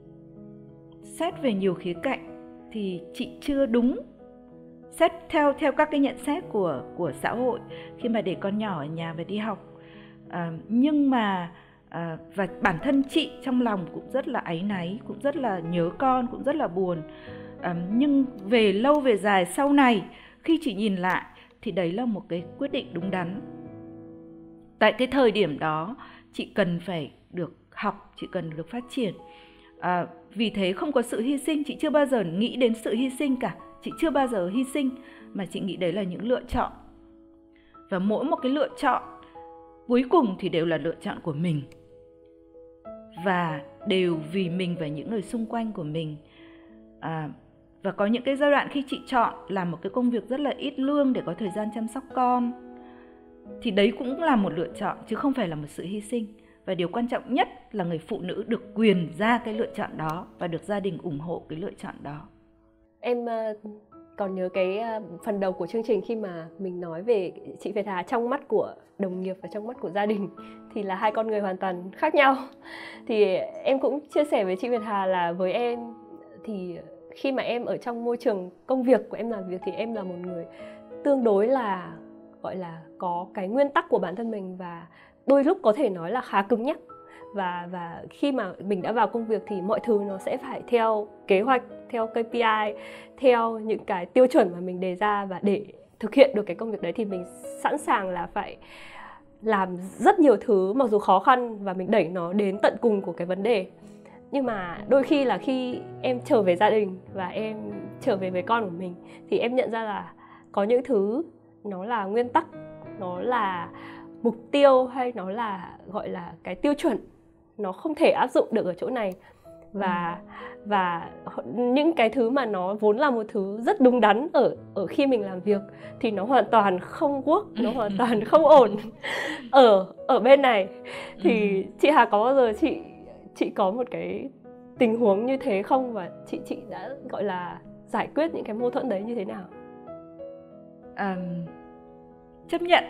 xét về nhiều khía cạnh thì chị chưa đúng, xét theo theo các cái nhận xét của của xã hội khi mà để con nhỏ ở nhà và đi học. À, nhưng mà à, và bản thân chị trong lòng cũng rất là áy náy, cũng rất là nhớ con, cũng rất là buồn. À, nhưng về lâu về dài sau này khi chị nhìn lại thì đấy là một cái quyết định đúng đắn. Tại cái thời điểm đó chị cần phải được học, chị cần được phát triển. À, vì thế không có sự hy sinh, chị chưa bao giờ nghĩ đến sự hy sinh cả. Chị chưa bao giờ hy sinh, mà chị nghĩ đấy là những lựa chọn. Và mỗi một cái lựa chọn cuối cùng thì đều là lựa chọn của mình, và đều vì mình và những người xung quanh của mình. À, và có những cái giai đoạn khi chị chọn làm một cái công việc rất là ít lương để có thời gian chăm sóc con, thì đấy cũng là một lựa chọn chứ không phải là một sự hy sinh. Và điều quan trọng nhất là người phụ nữ được quyền ra cái lựa chọn đó và được gia đình ủng hộ cái lựa chọn đó. Em uh, còn nhớ cái uh, phần đầu của chương trình khi mà mình nói về chị Việt Hà trong mắt của đồng nghiệp và trong mắt của gia đình thì là hai con người hoàn toàn khác nhau. Thì em cũng chia sẻ với chị Việt Hà là với em thì khi mà em ở trong môi trường công việc của em làm việc thì em là một người tương đối là gọi là có cái nguyên tắc của bản thân mình, và đôi lúc có thể nói là khá cứng nhắc. Và, và khi mà mình đã vào công việc thì mọi thứ nó sẽ phải theo kế hoạch, theo ca pê i, theo những cái tiêu chuẩn mà mình đề ra. Và để thực hiện được cái công việc đấy thì mình sẵn sàng là phải làm rất nhiều thứ mặc dù khó khăn, và mình đẩy nó đến tận cùng của cái vấn đề. Nhưng mà đôi khi là khi em trở về gia đình và em trở về với con của mình thì em nhận ra là có những thứ nó là nguyên tắc, nó là mục tiêu, hay nó là gọi là cái tiêu chuẩn, nó không thể áp dụng được ở chỗ này. Và và những cái thứ mà nó vốn là một thứ rất đúng đắn ở ở khi mình làm việc thì nó hoàn toàn không work, nó hoàn toàn không ổn ở ở bên này. Thì chị Hà có bao giờ chị chị có một cái tình huống như thế không, và chị chị đã gọi là giải quyết những cái mâu thuẫn đấy như thế nào? Um, chấp nhận.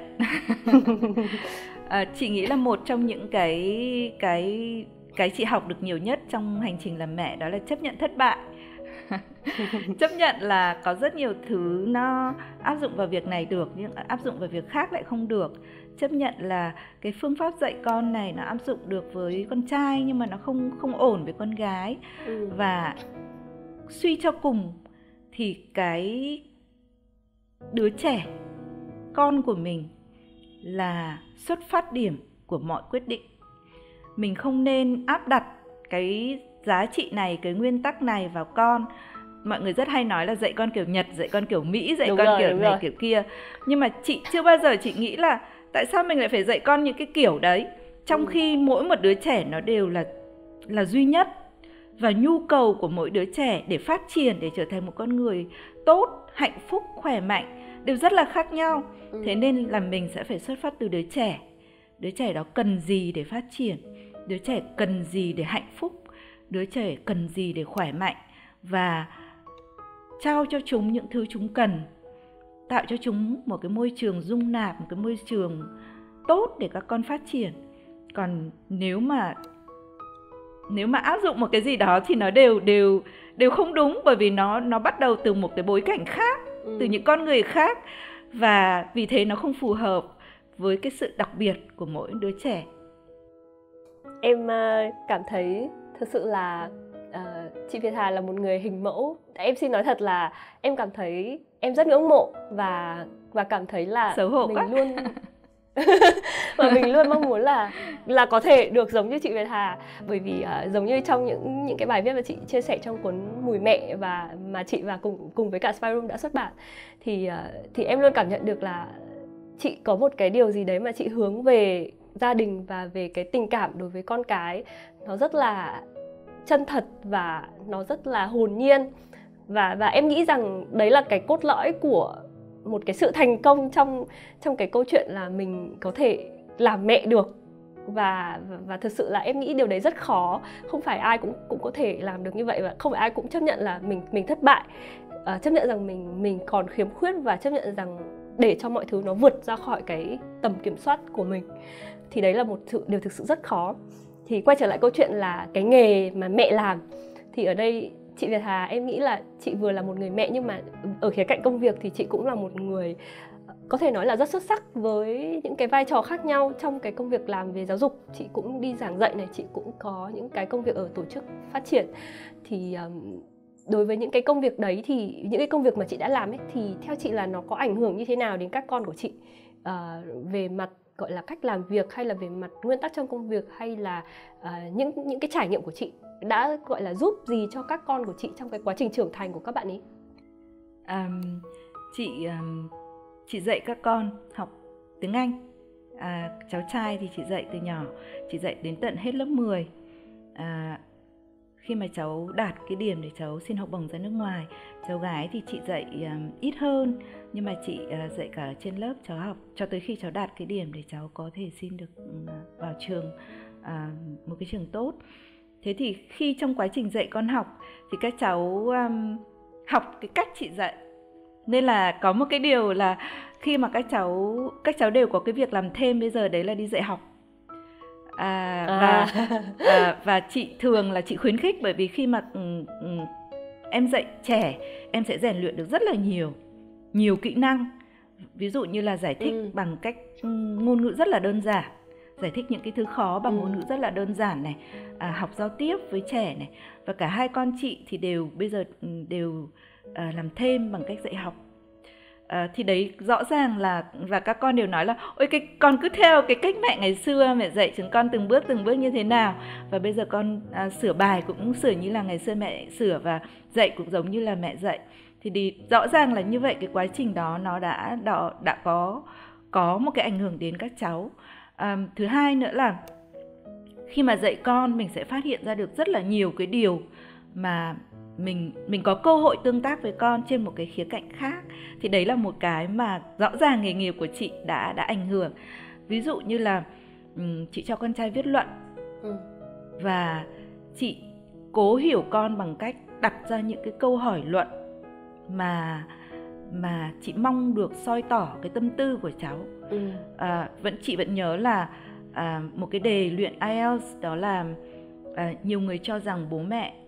à, chị nghĩ là một trong những cái cái cái chị học được nhiều nhất trong hành trình làm mẹ đó là chấp nhận thất bại. Chấp nhận là có rất nhiều thứ nó áp dụng vào việc này được nhưng áp dụng vào việc khác lại không được. Chấp nhận là cái phương pháp dạy con này nó áp dụng được với con trai nhưng mà nó không không ổn với con gái. ừ. Và suy cho cùng thì cái đứa trẻ, con của mình là xuất phát điểm của mọi quyết định. Mình không nên áp đặt cái giá trị này, cái nguyên tắc này vào con. Mọi người rất hay nói là dạy con kiểu Nhật, dạy con kiểu Mỹ, dạy đúng con rồi, kiểu này rồi. kiểu kia. Nhưng mà chị chưa bao giờ chị nghĩ là tại sao mình lại phải dạy con những cái kiểu đấy, trong ừ. khi mỗi một đứa trẻ nó đều là là duy nhất, và nhu cầu của mỗi đứa trẻ để phát triển, để trở thành một con người tốt, hạnh phúc, khỏe mạnh đều rất là khác nhau. ừ. Thế nên là mình sẽ phải xuất phát từ đứa trẻ. Đứa trẻ đó cần gì để phát triển, đứa trẻ cần gì để hạnh phúc, đứa trẻ cần gì để khỏe mạnh, và trao cho chúng những thứ chúng cần, tạo cho chúng một cái môi trường dung nạp, một cái môi trường tốt để các con phát triển. Còn nếu mà nếu mà áp dụng một cái gì đó thì nó đều đều đều không đúng, bởi vì nó nó bắt đầu từ một cái bối cảnh khác, ừ. từ những con người khác, và vì thế nó không phù hợp với cái sự đặc biệt của mỗi đứa trẻ. Em cảm thấy thực sự là uh, chị Việt Hà là một người hình mẫu. Em xin nói thật là em cảm thấy em rất ngưỡng mộ và và cảm thấy là xấu hổ mình quá. luôn và mình luôn mong muốn là là có thể được giống như chị Việt Hà, bởi vì uh, giống như trong những những cái bài viết mà chị chia sẻ trong cuốn Mùi Mẹ và mà chị và cùng cùng với cả Spy Room đã xuất bản, thì uh, thì em luôn cảm nhận được là chị có một cái điều gì đấy mà chị hướng về gia đình và về cái tình cảm đối với con cái, nó rất là chân thật và nó rất là hồn nhiên. Và và em nghĩ rằng đấy là cái cốt lõi của một cái sự thành công trong trong cái câu chuyện là mình có thể làm mẹ được. Và và, và thực sự là em nghĩ điều đấy rất khó, không phải ai cũng cũng có thể làm được như vậy, và không phải ai cũng chấp nhận là mình mình thất bại, uh, chấp nhận rằng mình mình còn khiếm khuyết, và chấp nhận rằng để cho mọi thứ nó vượt ra khỏi cái tầm kiểm soát của mình, thì đấy là một sự, điều thực sự rất khó. Thì quay trở lại câu chuyện là cái nghề mà mẹ làm, thì ở đây chị Việt Hà em nghĩ là chị vừa là một người mẹ, nhưng mà ở khía cạnh công việc thì chị cũng là một người có thể nói là rất xuất sắc với những cái vai trò khác nhau trong cái công việc làm về giáo dục. Chị cũng đi giảng dạy này, chị cũng có những cái công việc ở tổ chức phát triển. Thì um, đối với những cái công việc đấy, thì những cái công việc mà chị đã làm ấy, thì theo chị là nó có ảnh hưởng như thế nào đến các con của chị, uh, về mặt gọi là cách làm việc, hay là về mặt nguyên tắc trong công việc, hay là uh, những những cái trải nghiệm của chị đã gọi là giúp gì cho các con của chị trong cái quá trình trưởng thành của các bạn ấy? Um, chị um, chị dạy các con học tiếng Anh. À, cháu trai thì chị dạy từ nhỏ, chị dạy đến tận hết lớp mười. À, khi mà cháu đạt cái điểm để cháu xin học bổng ra nước ngoài. Cháu gái thì chị dạy um, ít hơn, nhưng mà chị uh, dạy cả trên lớp cháu học cho tới khi cháu đạt cái điểm để cháu có thể xin được uh, vào trường, uh, một cái trường tốt. Thế thì khi trong quá trình dạy con học thì các cháu um, học cái cách chị dạy. Nên là có một cái điều là khi mà các cháu các cháu đều có cái việc làm thêm bây giờ, đấy là đi dạy học. À, à. Và, à, và chị thường là chị khuyến khích, bởi vì khi mà um, um, em dạy trẻ, em sẽ rèn luyện được rất là nhiều nhiều kỹ năng. Ví dụ như là giải thích ừ. bằng cách um, ngôn ngữ rất là đơn giản, giải thích những cái thứ khó bằng ừ. ngôn ngữ rất là đơn giản này, à, học giao tiếp với trẻ này. Và cả hai con chị thì đều bây giờ đều à, làm thêm bằng cách dạy học. À, thì đấy rõ ràng là, và các con đều nói là ôi cái con cứ theo cái cách mẹ ngày xưa, mẹ dạy chúng con từng bước từng bước như thế nào, và bây giờ con à, sửa bài cũng sửa như là ngày xưa mẹ sửa, và dạy cũng giống như là mẹ dạy. Thì đi, rõ ràng là như vậy, cái quá trình đó nó đã đã, đã có có một cái ảnh hưởng đến các cháu. À, thứ hai nữa là khi mà dạy con, mình sẽ phát hiện ra được rất là nhiều cái điều mà mình mình có cơ hội tương tác với con trên một cái khía cạnh khác. Thì đấy là một cái mà rõ ràng nghề nghiệp của chị đã đã ảnh hưởng. Ví dụ như là um, chị cho con trai viết luận, ừ. và chị cố hiểu con bằng cách đặt ra những cái câu hỏi luận mà mà chị mong được soi tỏ cái tâm tư của cháu. ừ. à, vẫn chị vẫn nhớ là à, một cái đề luyện ai eo đó là à, nhiều người cho rằng bố mẹ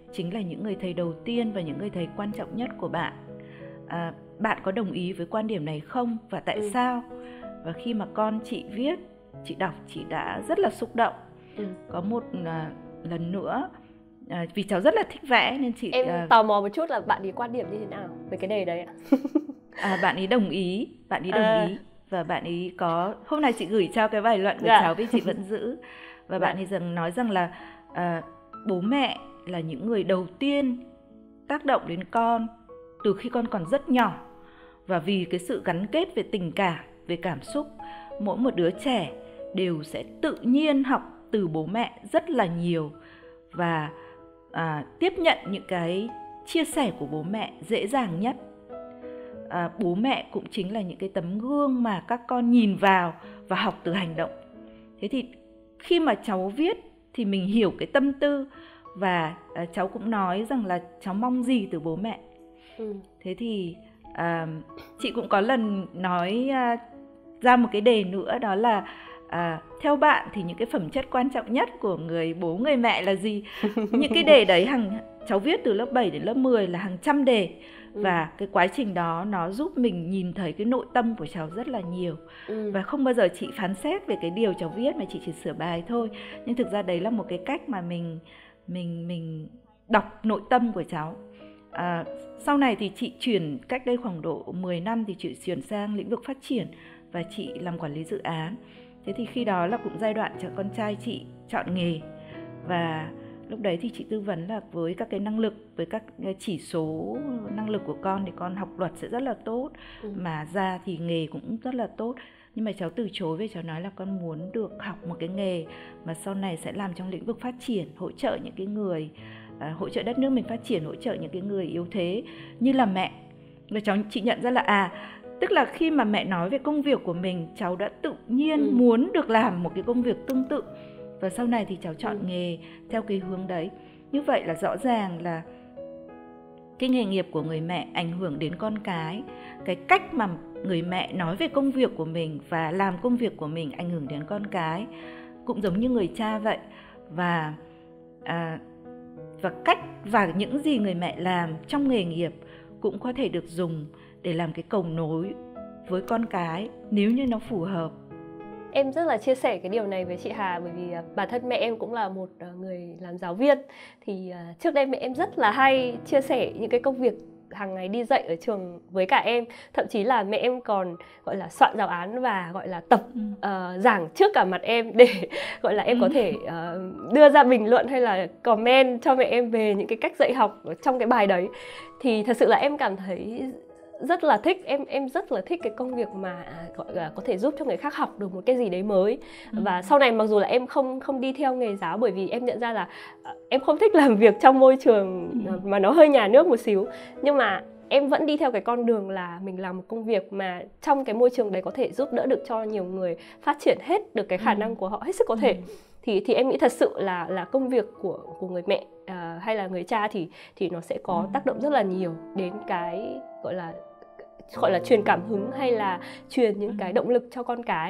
chính là những người thầy đầu tiên và những người thầy quan trọng nhất của bạn. À, bạn có đồng ý với quan điểm này không và tại ừ. sao? Và khi mà con chị viết, chị đọc, chị đã rất là xúc động. ừ. Có một à, lần nữa, à, vì cháu rất là thích vẽ nên chị em à, tò mò một chút là bạn ấy quan điểm như thế nào về cái đề đấy ạ? à, bạn ấy đồng ý, bạn ấy đồng à. ý và bạn ấy có, hôm nay chị gửi cho cái bài luận của dạ. cháu vì chị vẫn giữ. Và bạn ấy rằng nói rằng là à, bố mẹ là những người đầu tiên tác động đến con từ khi con còn rất nhỏ. Và vì cái sự gắn kết về tình cảm, về cảm xúc, mỗi một đứa trẻ đều sẽ tự nhiên học từ bố mẹ rất là nhiều và à, tiếp nhận những cái chia sẻ của bố mẹ dễ dàng nhất. À, bố mẹ cũng chính là những cái tấm gương mà các con nhìn vào và học từ hành động. Thế thì khi mà cháu viết thì mình hiểu cái tâm tư và à, cháu cũng nói rằng là cháu mong gì từ bố mẹ. ừ. Thế thì à, chị cũng có lần nói à, ra một cái đề nữa, đó là à, theo bạn thì những cái phẩm chất quan trọng nhất của người bố người mẹ là gì? Những cái đề đấy hàng cháu viết từ lớp bảy đến lớp mười là hàng trăm đề. ừ. Và cái quá trình đó nó giúp mình nhìn thấy cái nội tâm của cháu rất là nhiều. ừ. Và không bao giờ chị phán xét về cái điều cháu viết mà chị chỉ sửa bài thôi. Nhưng thực ra đấy là một cái cách mà mình mình mình đọc nội tâm của cháu. À, sau này thì chị chuyển, cách đây khoảng độ mười năm thì chị chuyển sang lĩnh vực phát triển và chị làm quản lý dự án. Thế thì khi đó là cũng giai đoạn cho con trai chị chọn nghề. Và lúc đấy thì chị tư vấn là với các cái năng lực, với các chỉ số năng lực của con thì con học luật sẽ rất là tốt. ừ. Mà ra thì nghề cũng rất là tốt. Nhưng mà cháu từ chối vì cháu nói là con muốn được học một cái nghề mà sau này sẽ làm trong lĩnh vực phát triển, hỗ trợ những cái người, à, hỗ trợ đất nước mình phát triển, hỗ trợ những cái người yếu thế như là mẹ. Và cháu chị nhận ra là à, tức là khi mà mẹ nói về công việc của mình, cháu đã tự nhiên ừ. muốn được làm một cái công việc tương tự. Và sau này thì cháu chọn ừ. nghề theo cái hướng đấy. Như vậy là rõ ràng là cái nghề nghiệp của người mẹ ảnh hưởng đến con cái. Cái cách mà người mẹ nói về công việc của mình và làm công việc của mình ảnh hưởng đến con cái. Cũng giống như người cha vậy. Và, à, và cách và những gì người mẹ làm trong nghề nghiệp cũng có thể được dùng để làm cái cầu nối với con cái nếu như nó phù hợp. Em rất là chia sẻ cái điều này với chị Hà, bởi vì bản thân mẹ em cũng là một người làm giáo viên. Thì trước đây mẹ em rất là hay chia sẻ những cái công việc hàng ngày đi dạy ở trường với cả em. Thậm chí là mẹ em còn gọi là soạn giáo án và gọi là tập ừ. uh, giảng trước cả mặt em để gọi là em ừ. có thể uh, đưa ra bình luận hay là comment cho mẹ em về những cái cách dạy học trong cái bài đấy. Thì thật sự là em cảm thấy rất là thích, em em rất là thích cái công việc mà gọi là có thể giúp cho người khác học được một cái gì đấy mới. ừ. Và sau này mặc dù là em không không đi theo nghề giáo, bởi vì em nhận ra là uh, em không thích làm việc trong môi trường ừ. mà nó hơi nhà nước một xíu, nhưng mà em vẫn đi theo cái con đường là mình làm một công việc mà trong cái môi trường đấy có thể giúp đỡ được cho nhiều người phát triển hết được cái khả ừ. năng của họ hết sức có thể. ừ. thì thì em nghĩ thật sự là là công việc của của người mẹ uh, hay là người cha thì thì nó sẽ có ừ. tác động rất là nhiều đến cái gọi là gọi là truyền cảm hứng hay là truyền những cái động lực cho con cái.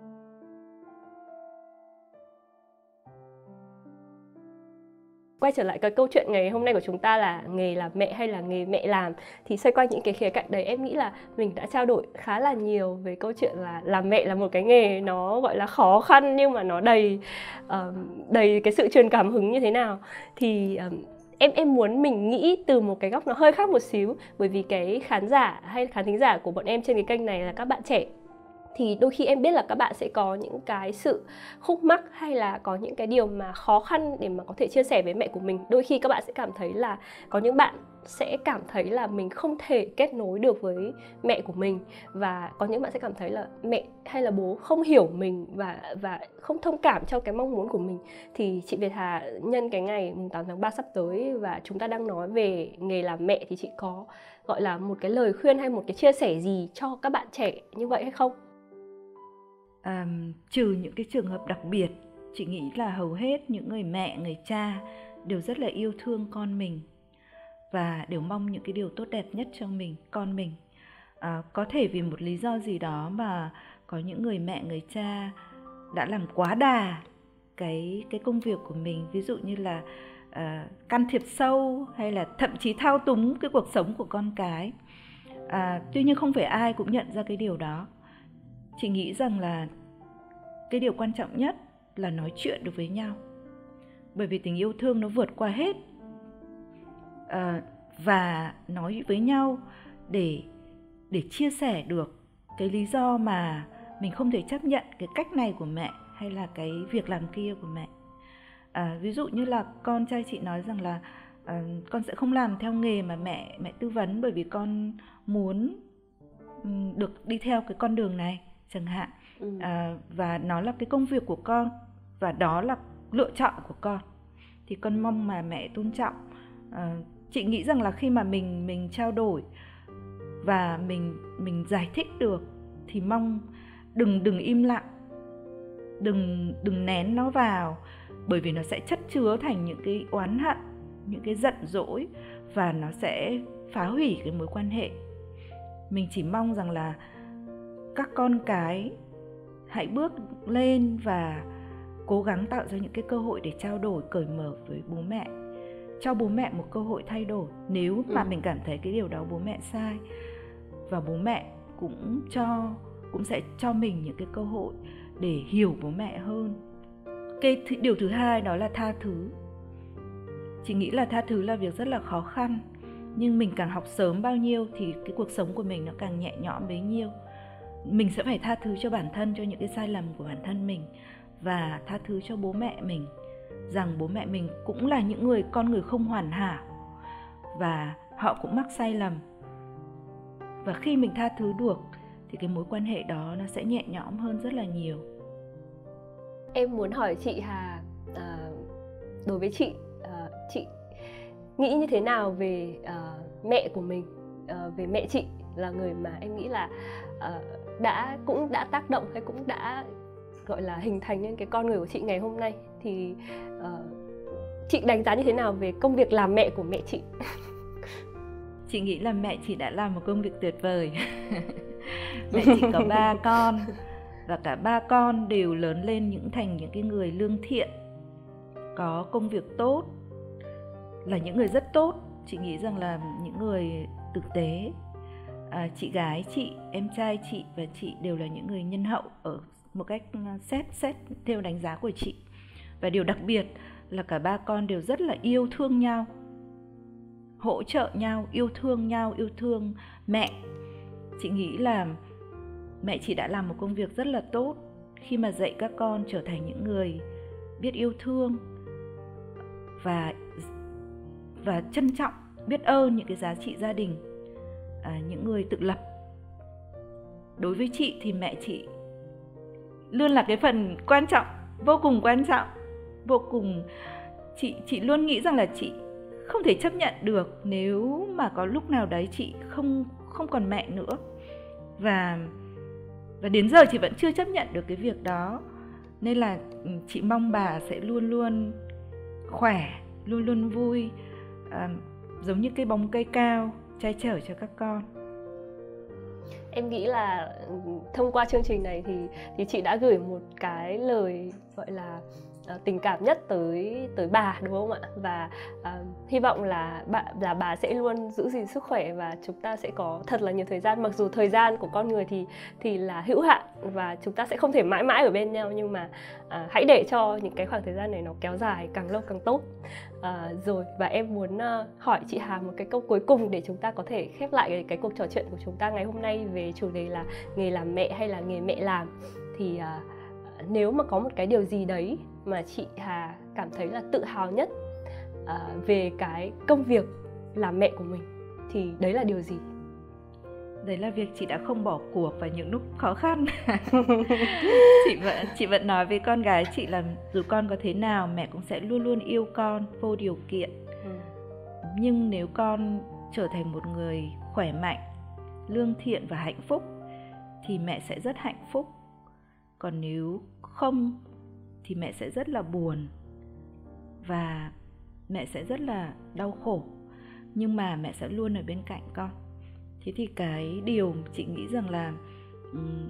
Quay trở lại cái câu chuyện ngày hôm nay của chúng ta là nghề làm mẹ hay là nghề mẹ làm, thì xoay quanh những cái khía cạnh đấy em nghĩ là mình đã trao đổi khá là nhiều về câu chuyện là làm mẹ là một cái nghề nó gọi là khó khăn nhưng mà nó đầy uh, đầy cái sự truyền cảm hứng như thế nào. Thì uh, Em em muốn mình nghĩ từ một cái góc nó hơi khác một xíu, bởi vì cái khán giả hay khán thính giả của bọn em trên cái kênh này là các bạn trẻ. Thì đôi khi em biết là các bạn sẽ có những cái sự khúc mắc hay là có những cái điều mà khó khăn để mà có thể chia sẻ với mẹ của mình. Đôi khi các bạn sẽ cảm thấy là có những bạn sẽ cảm thấy là mình không thể kết nối được với mẹ của mình, và có những bạn sẽ cảm thấy là mẹ hay là bố không hiểu mình và và không thông cảm cho cái mong muốn của mình. Thì chị Việt Hà nhân cái ngày tám tháng ba sắp tới và chúng ta đang nói về nghề làm mẹ, thì chị có gọi là một cái lời khuyên hay một cái chia sẻ gì cho các bạn trẻ như vậy hay không? À, trừ những cái trường hợp đặc biệt, chị nghĩ là hầu hết những người mẹ, người cha đều rất là yêu thương con mình và đều mong những cái điều tốt đẹp nhất cho mình, con mình. À, có thể vì một lý do gì đó mà có những người mẹ, người cha đã làm quá đà cái, cái công việc của mình. Ví dụ như là à, can thiệp sâu hay là thậm chí thao túng cái cuộc sống của con cái. À, tuy nhiên không phải ai cũng nhận ra cái điều đó. Chị nghĩ rằng là cái điều quan trọng nhất là nói chuyện được với nhau, bởi vì tình yêu thương nó vượt qua hết. À, và nói với nhau để để chia sẻ được cái lý do mà mình không thể chấp nhận cái cách này của mẹ hay là cái việc làm kia của mẹ. À, ví dụ như là con trai chị nói rằng là à, con sẽ không làm theo nghề mà mẹ mẹ tư vấn, bởi vì con muốn um, được đi theo cái con đường này chẳng hạn. Ừ. À, và nó là cái công việc của con và đó là lựa chọn của con, thì con mong mà mẹ tôn trọng. À, chị nghĩ rằng là khi mà mình mình trao đổi và mình mình giải thích được thì mong đừng đừng im lặng, đừng đừng nén nó vào, bởi vì nó sẽ chất chứa thành những cái oán hận, những cái giận dỗi và nó sẽ phá hủy cái mối quan hệ. Mình chỉ mong rằng là các con cái hãy bước lên và cố gắng tạo ra những cái cơ hội để trao đổi cởi mở với bố mẹ, cho bố mẹ một cơ hội thay đổi nếu mà ừ. mình cảm thấy cái điều đó bố mẹ sai, và bố mẹ cũng cho cũng sẽ cho mình những cái cơ hội để hiểu bố mẹ hơn. Cái th- điều thứ hai đó là tha thứ. Chị nghĩ là tha thứ là việc rất là khó khăn, nhưng mình càng học sớm bao nhiêu thì cái cuộc sống của mình nó càng nhẹ nhõm bấy nhiêu. Mình sẽ phải tha thứ cho bản thân, cho những cái sai lầm của bản thân mình, và tha thứ cho bố mẹ mình, rằng bố mẹ mình cũng là những người con người không hoàn hảo và họ cũng mắc sai lầm. Và khi mình tha thứ được thì cái mối quan hệ đó nó sẽ nhẹ nhõm hơn rất là nhiều. Em muốn hỏi chị Hà, à, đối với chị, à, chị nghĩ như thế nào về à, mẹ của mình, à, về mẹ chị là người mà em nghĩ là à, đã cũng đã tác động hay cũng đã gọi là hình thành nên cái con người của chị ngày hôm nay, thì à, chị đánh giá như thế nào về công việc làm mẹ của mẹ chị? Chị nghĩ là mẹ chị đã làm một công việc tuyệt vời. Mẹ chị có ba con và cả ba con đều lớn lên những thành những cái người lương thiện, có công việc tốt, là những người rất tốt. Chị nghĩ rằng là những người thực tế. À, chị gái chị, em trai chị và chị đều là những người nhân hậu ở một cách xét xét theo đánh giá của chị. Và điều đặc biệt là cả ba con đều rất là yêu thương nhau, hỗ trợ nhau, yêu thương nhau, yêu thương mẹ. Chị nghĩ là mẹ chị đã làm một công việc rất là tốt khi mà dạy các con trở thành những người biết yêu thương và và trân trọng, biết ơn những cái giá trị gia đình, à, những người tự lập. Đối với chị thì mẹ chị luôn là cái phần quan trọng, vô cùng quan trọng, vô cùng. Chị chị luôn nghĩ rằng là chị không thể chấp nhận được nếu mà có lúc nào đấy chị không không còn mẹ nữa, và và đến giờ chị vẫn chưa chấp nhận được cái việc đó. Nên là chị mong bà sẽ luôn luôn khỏe, luôn luôn vui, à, giống như cái bóng cây cao che chở cho các con. Em nghĩ là thông qua chương trình này thì thì chị đã gửi một cái lời gọi là uh, tình cảm nhất tới tới bà, đúng không ạ? Và uh, hy vọng là bà là bà sẽ luôn giữ gìn sức khỏe và chúng ta sẽ có thật là nhiều thời gian. Mặc dù thời gian của con người thì thì là hữu hạn và chúng ta sẽ không thể mãi mãi ở bên nhau, nhưng mà uh, hãy để cho những cái khoảng thời gian này nó kéo dài, càng lâu càng tốt. Uh, rồi và em muốn uh, hỏi chị Hà một cái câu cuối cùng để chúng ta có thể khép lại cái, cái cuộc trò chuyện của chúng ta ngày hôm nay về chủ đề là nghề làm mẹ hay là nghề mẹ làm. Thì uh, nếu mà có một cái điều gì đấy mà chị Hà cảm thấy là tự hào nhất uh, về cái công việc làm mẹ của mình thì đấy là điều gì? Đấy là việc chị đã không bỏ cuộc vào những lúc khó khăn. chị, vẫn, chị vẫn nói với con gái chị là dù con có thế nào mẹ cũng sẽ luôn luôn yêu con vô điều kiện. ừ. Nhưng nếu con trở thành một người khỏe mạnh, lương thiện và hạnh phúc thì mẹ sẽ rất hạnh phúc. Còn nếu không thì mẹ sẽ rất là buồn và mẹ sẽ rất là đau khổ. Nhưng mà mẹ sẽ luôn ở bên cạnh con. Thế thì cái điều chị nghĩ rằng là um,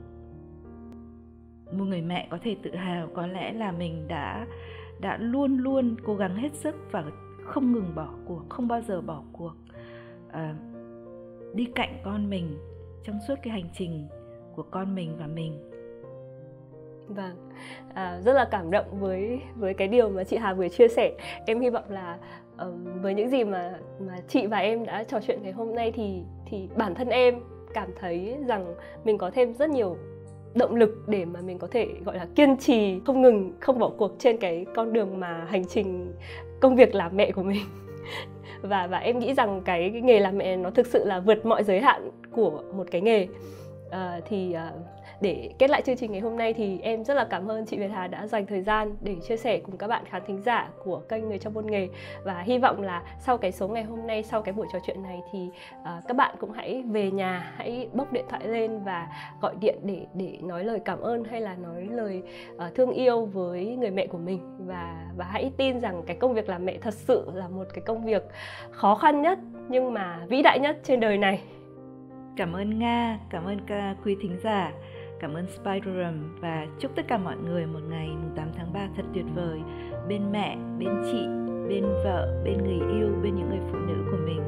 một người mẹ có thể tự hào có lẽ là mình đã đã luôn luôn cố gắng hết sức và không ngừng bỏ cuộc, không bao giờ bỏ cuộc, à, đi cạnh con mình trong suốt cái hành trình của con mình và mình. Vâng, à, rất là cảm động với với cái điều mà chị Hà vừa chia sẻ. Em hy vọng là um, với những gì mà mà chị và em đã trò chuyện ngày hôm nay thì thì bản thân em cảm thấy rằng mình có thêm rất nhiều động lực để mà mình có thể gọi là kiên trì, không ngừng, không bỏ cuộc trên cái con đường mà hành trình công việc làm mẹ của mình. Và và em nghĩ rằng cái, cái nghề làm mẹ nó thực sự là vượt mọi giới hạn của một cái nghề. À, thì à, để kết lại chương trình ngày hôm nay thì em rất là cảm ơn chị Việt Hà đã dành thời gian để chia sẻ cùng các bạn khán thính giả của kênh Người Trong Môn Nghề. Và hy vọng là sau cái số ngày hôm nay, sau cái buổi trò chuyện này thì à, các bạn cũng hãy về nhà, hãy bốc điện thoại lên và gọi điện để để nói lời cảm ơn hay là nói lời uh, thương yêu với người mẹ của mình. Và, và hãy tin rằng cái công việc làm mẹ thật sự là một cái công việc khó khăn nhất nhưng mà vĩ đại nhất trên đời này. Cảm ơn Nga, cảm ơn các quý thính giả, cảm ơn Spiderum và chúc tất cả mọi người một ngày tám tháng ba thật tuyệt vời bên mẹ, bên chị, bên vợ, bên người yêu, bên những người phụ nữ của mình.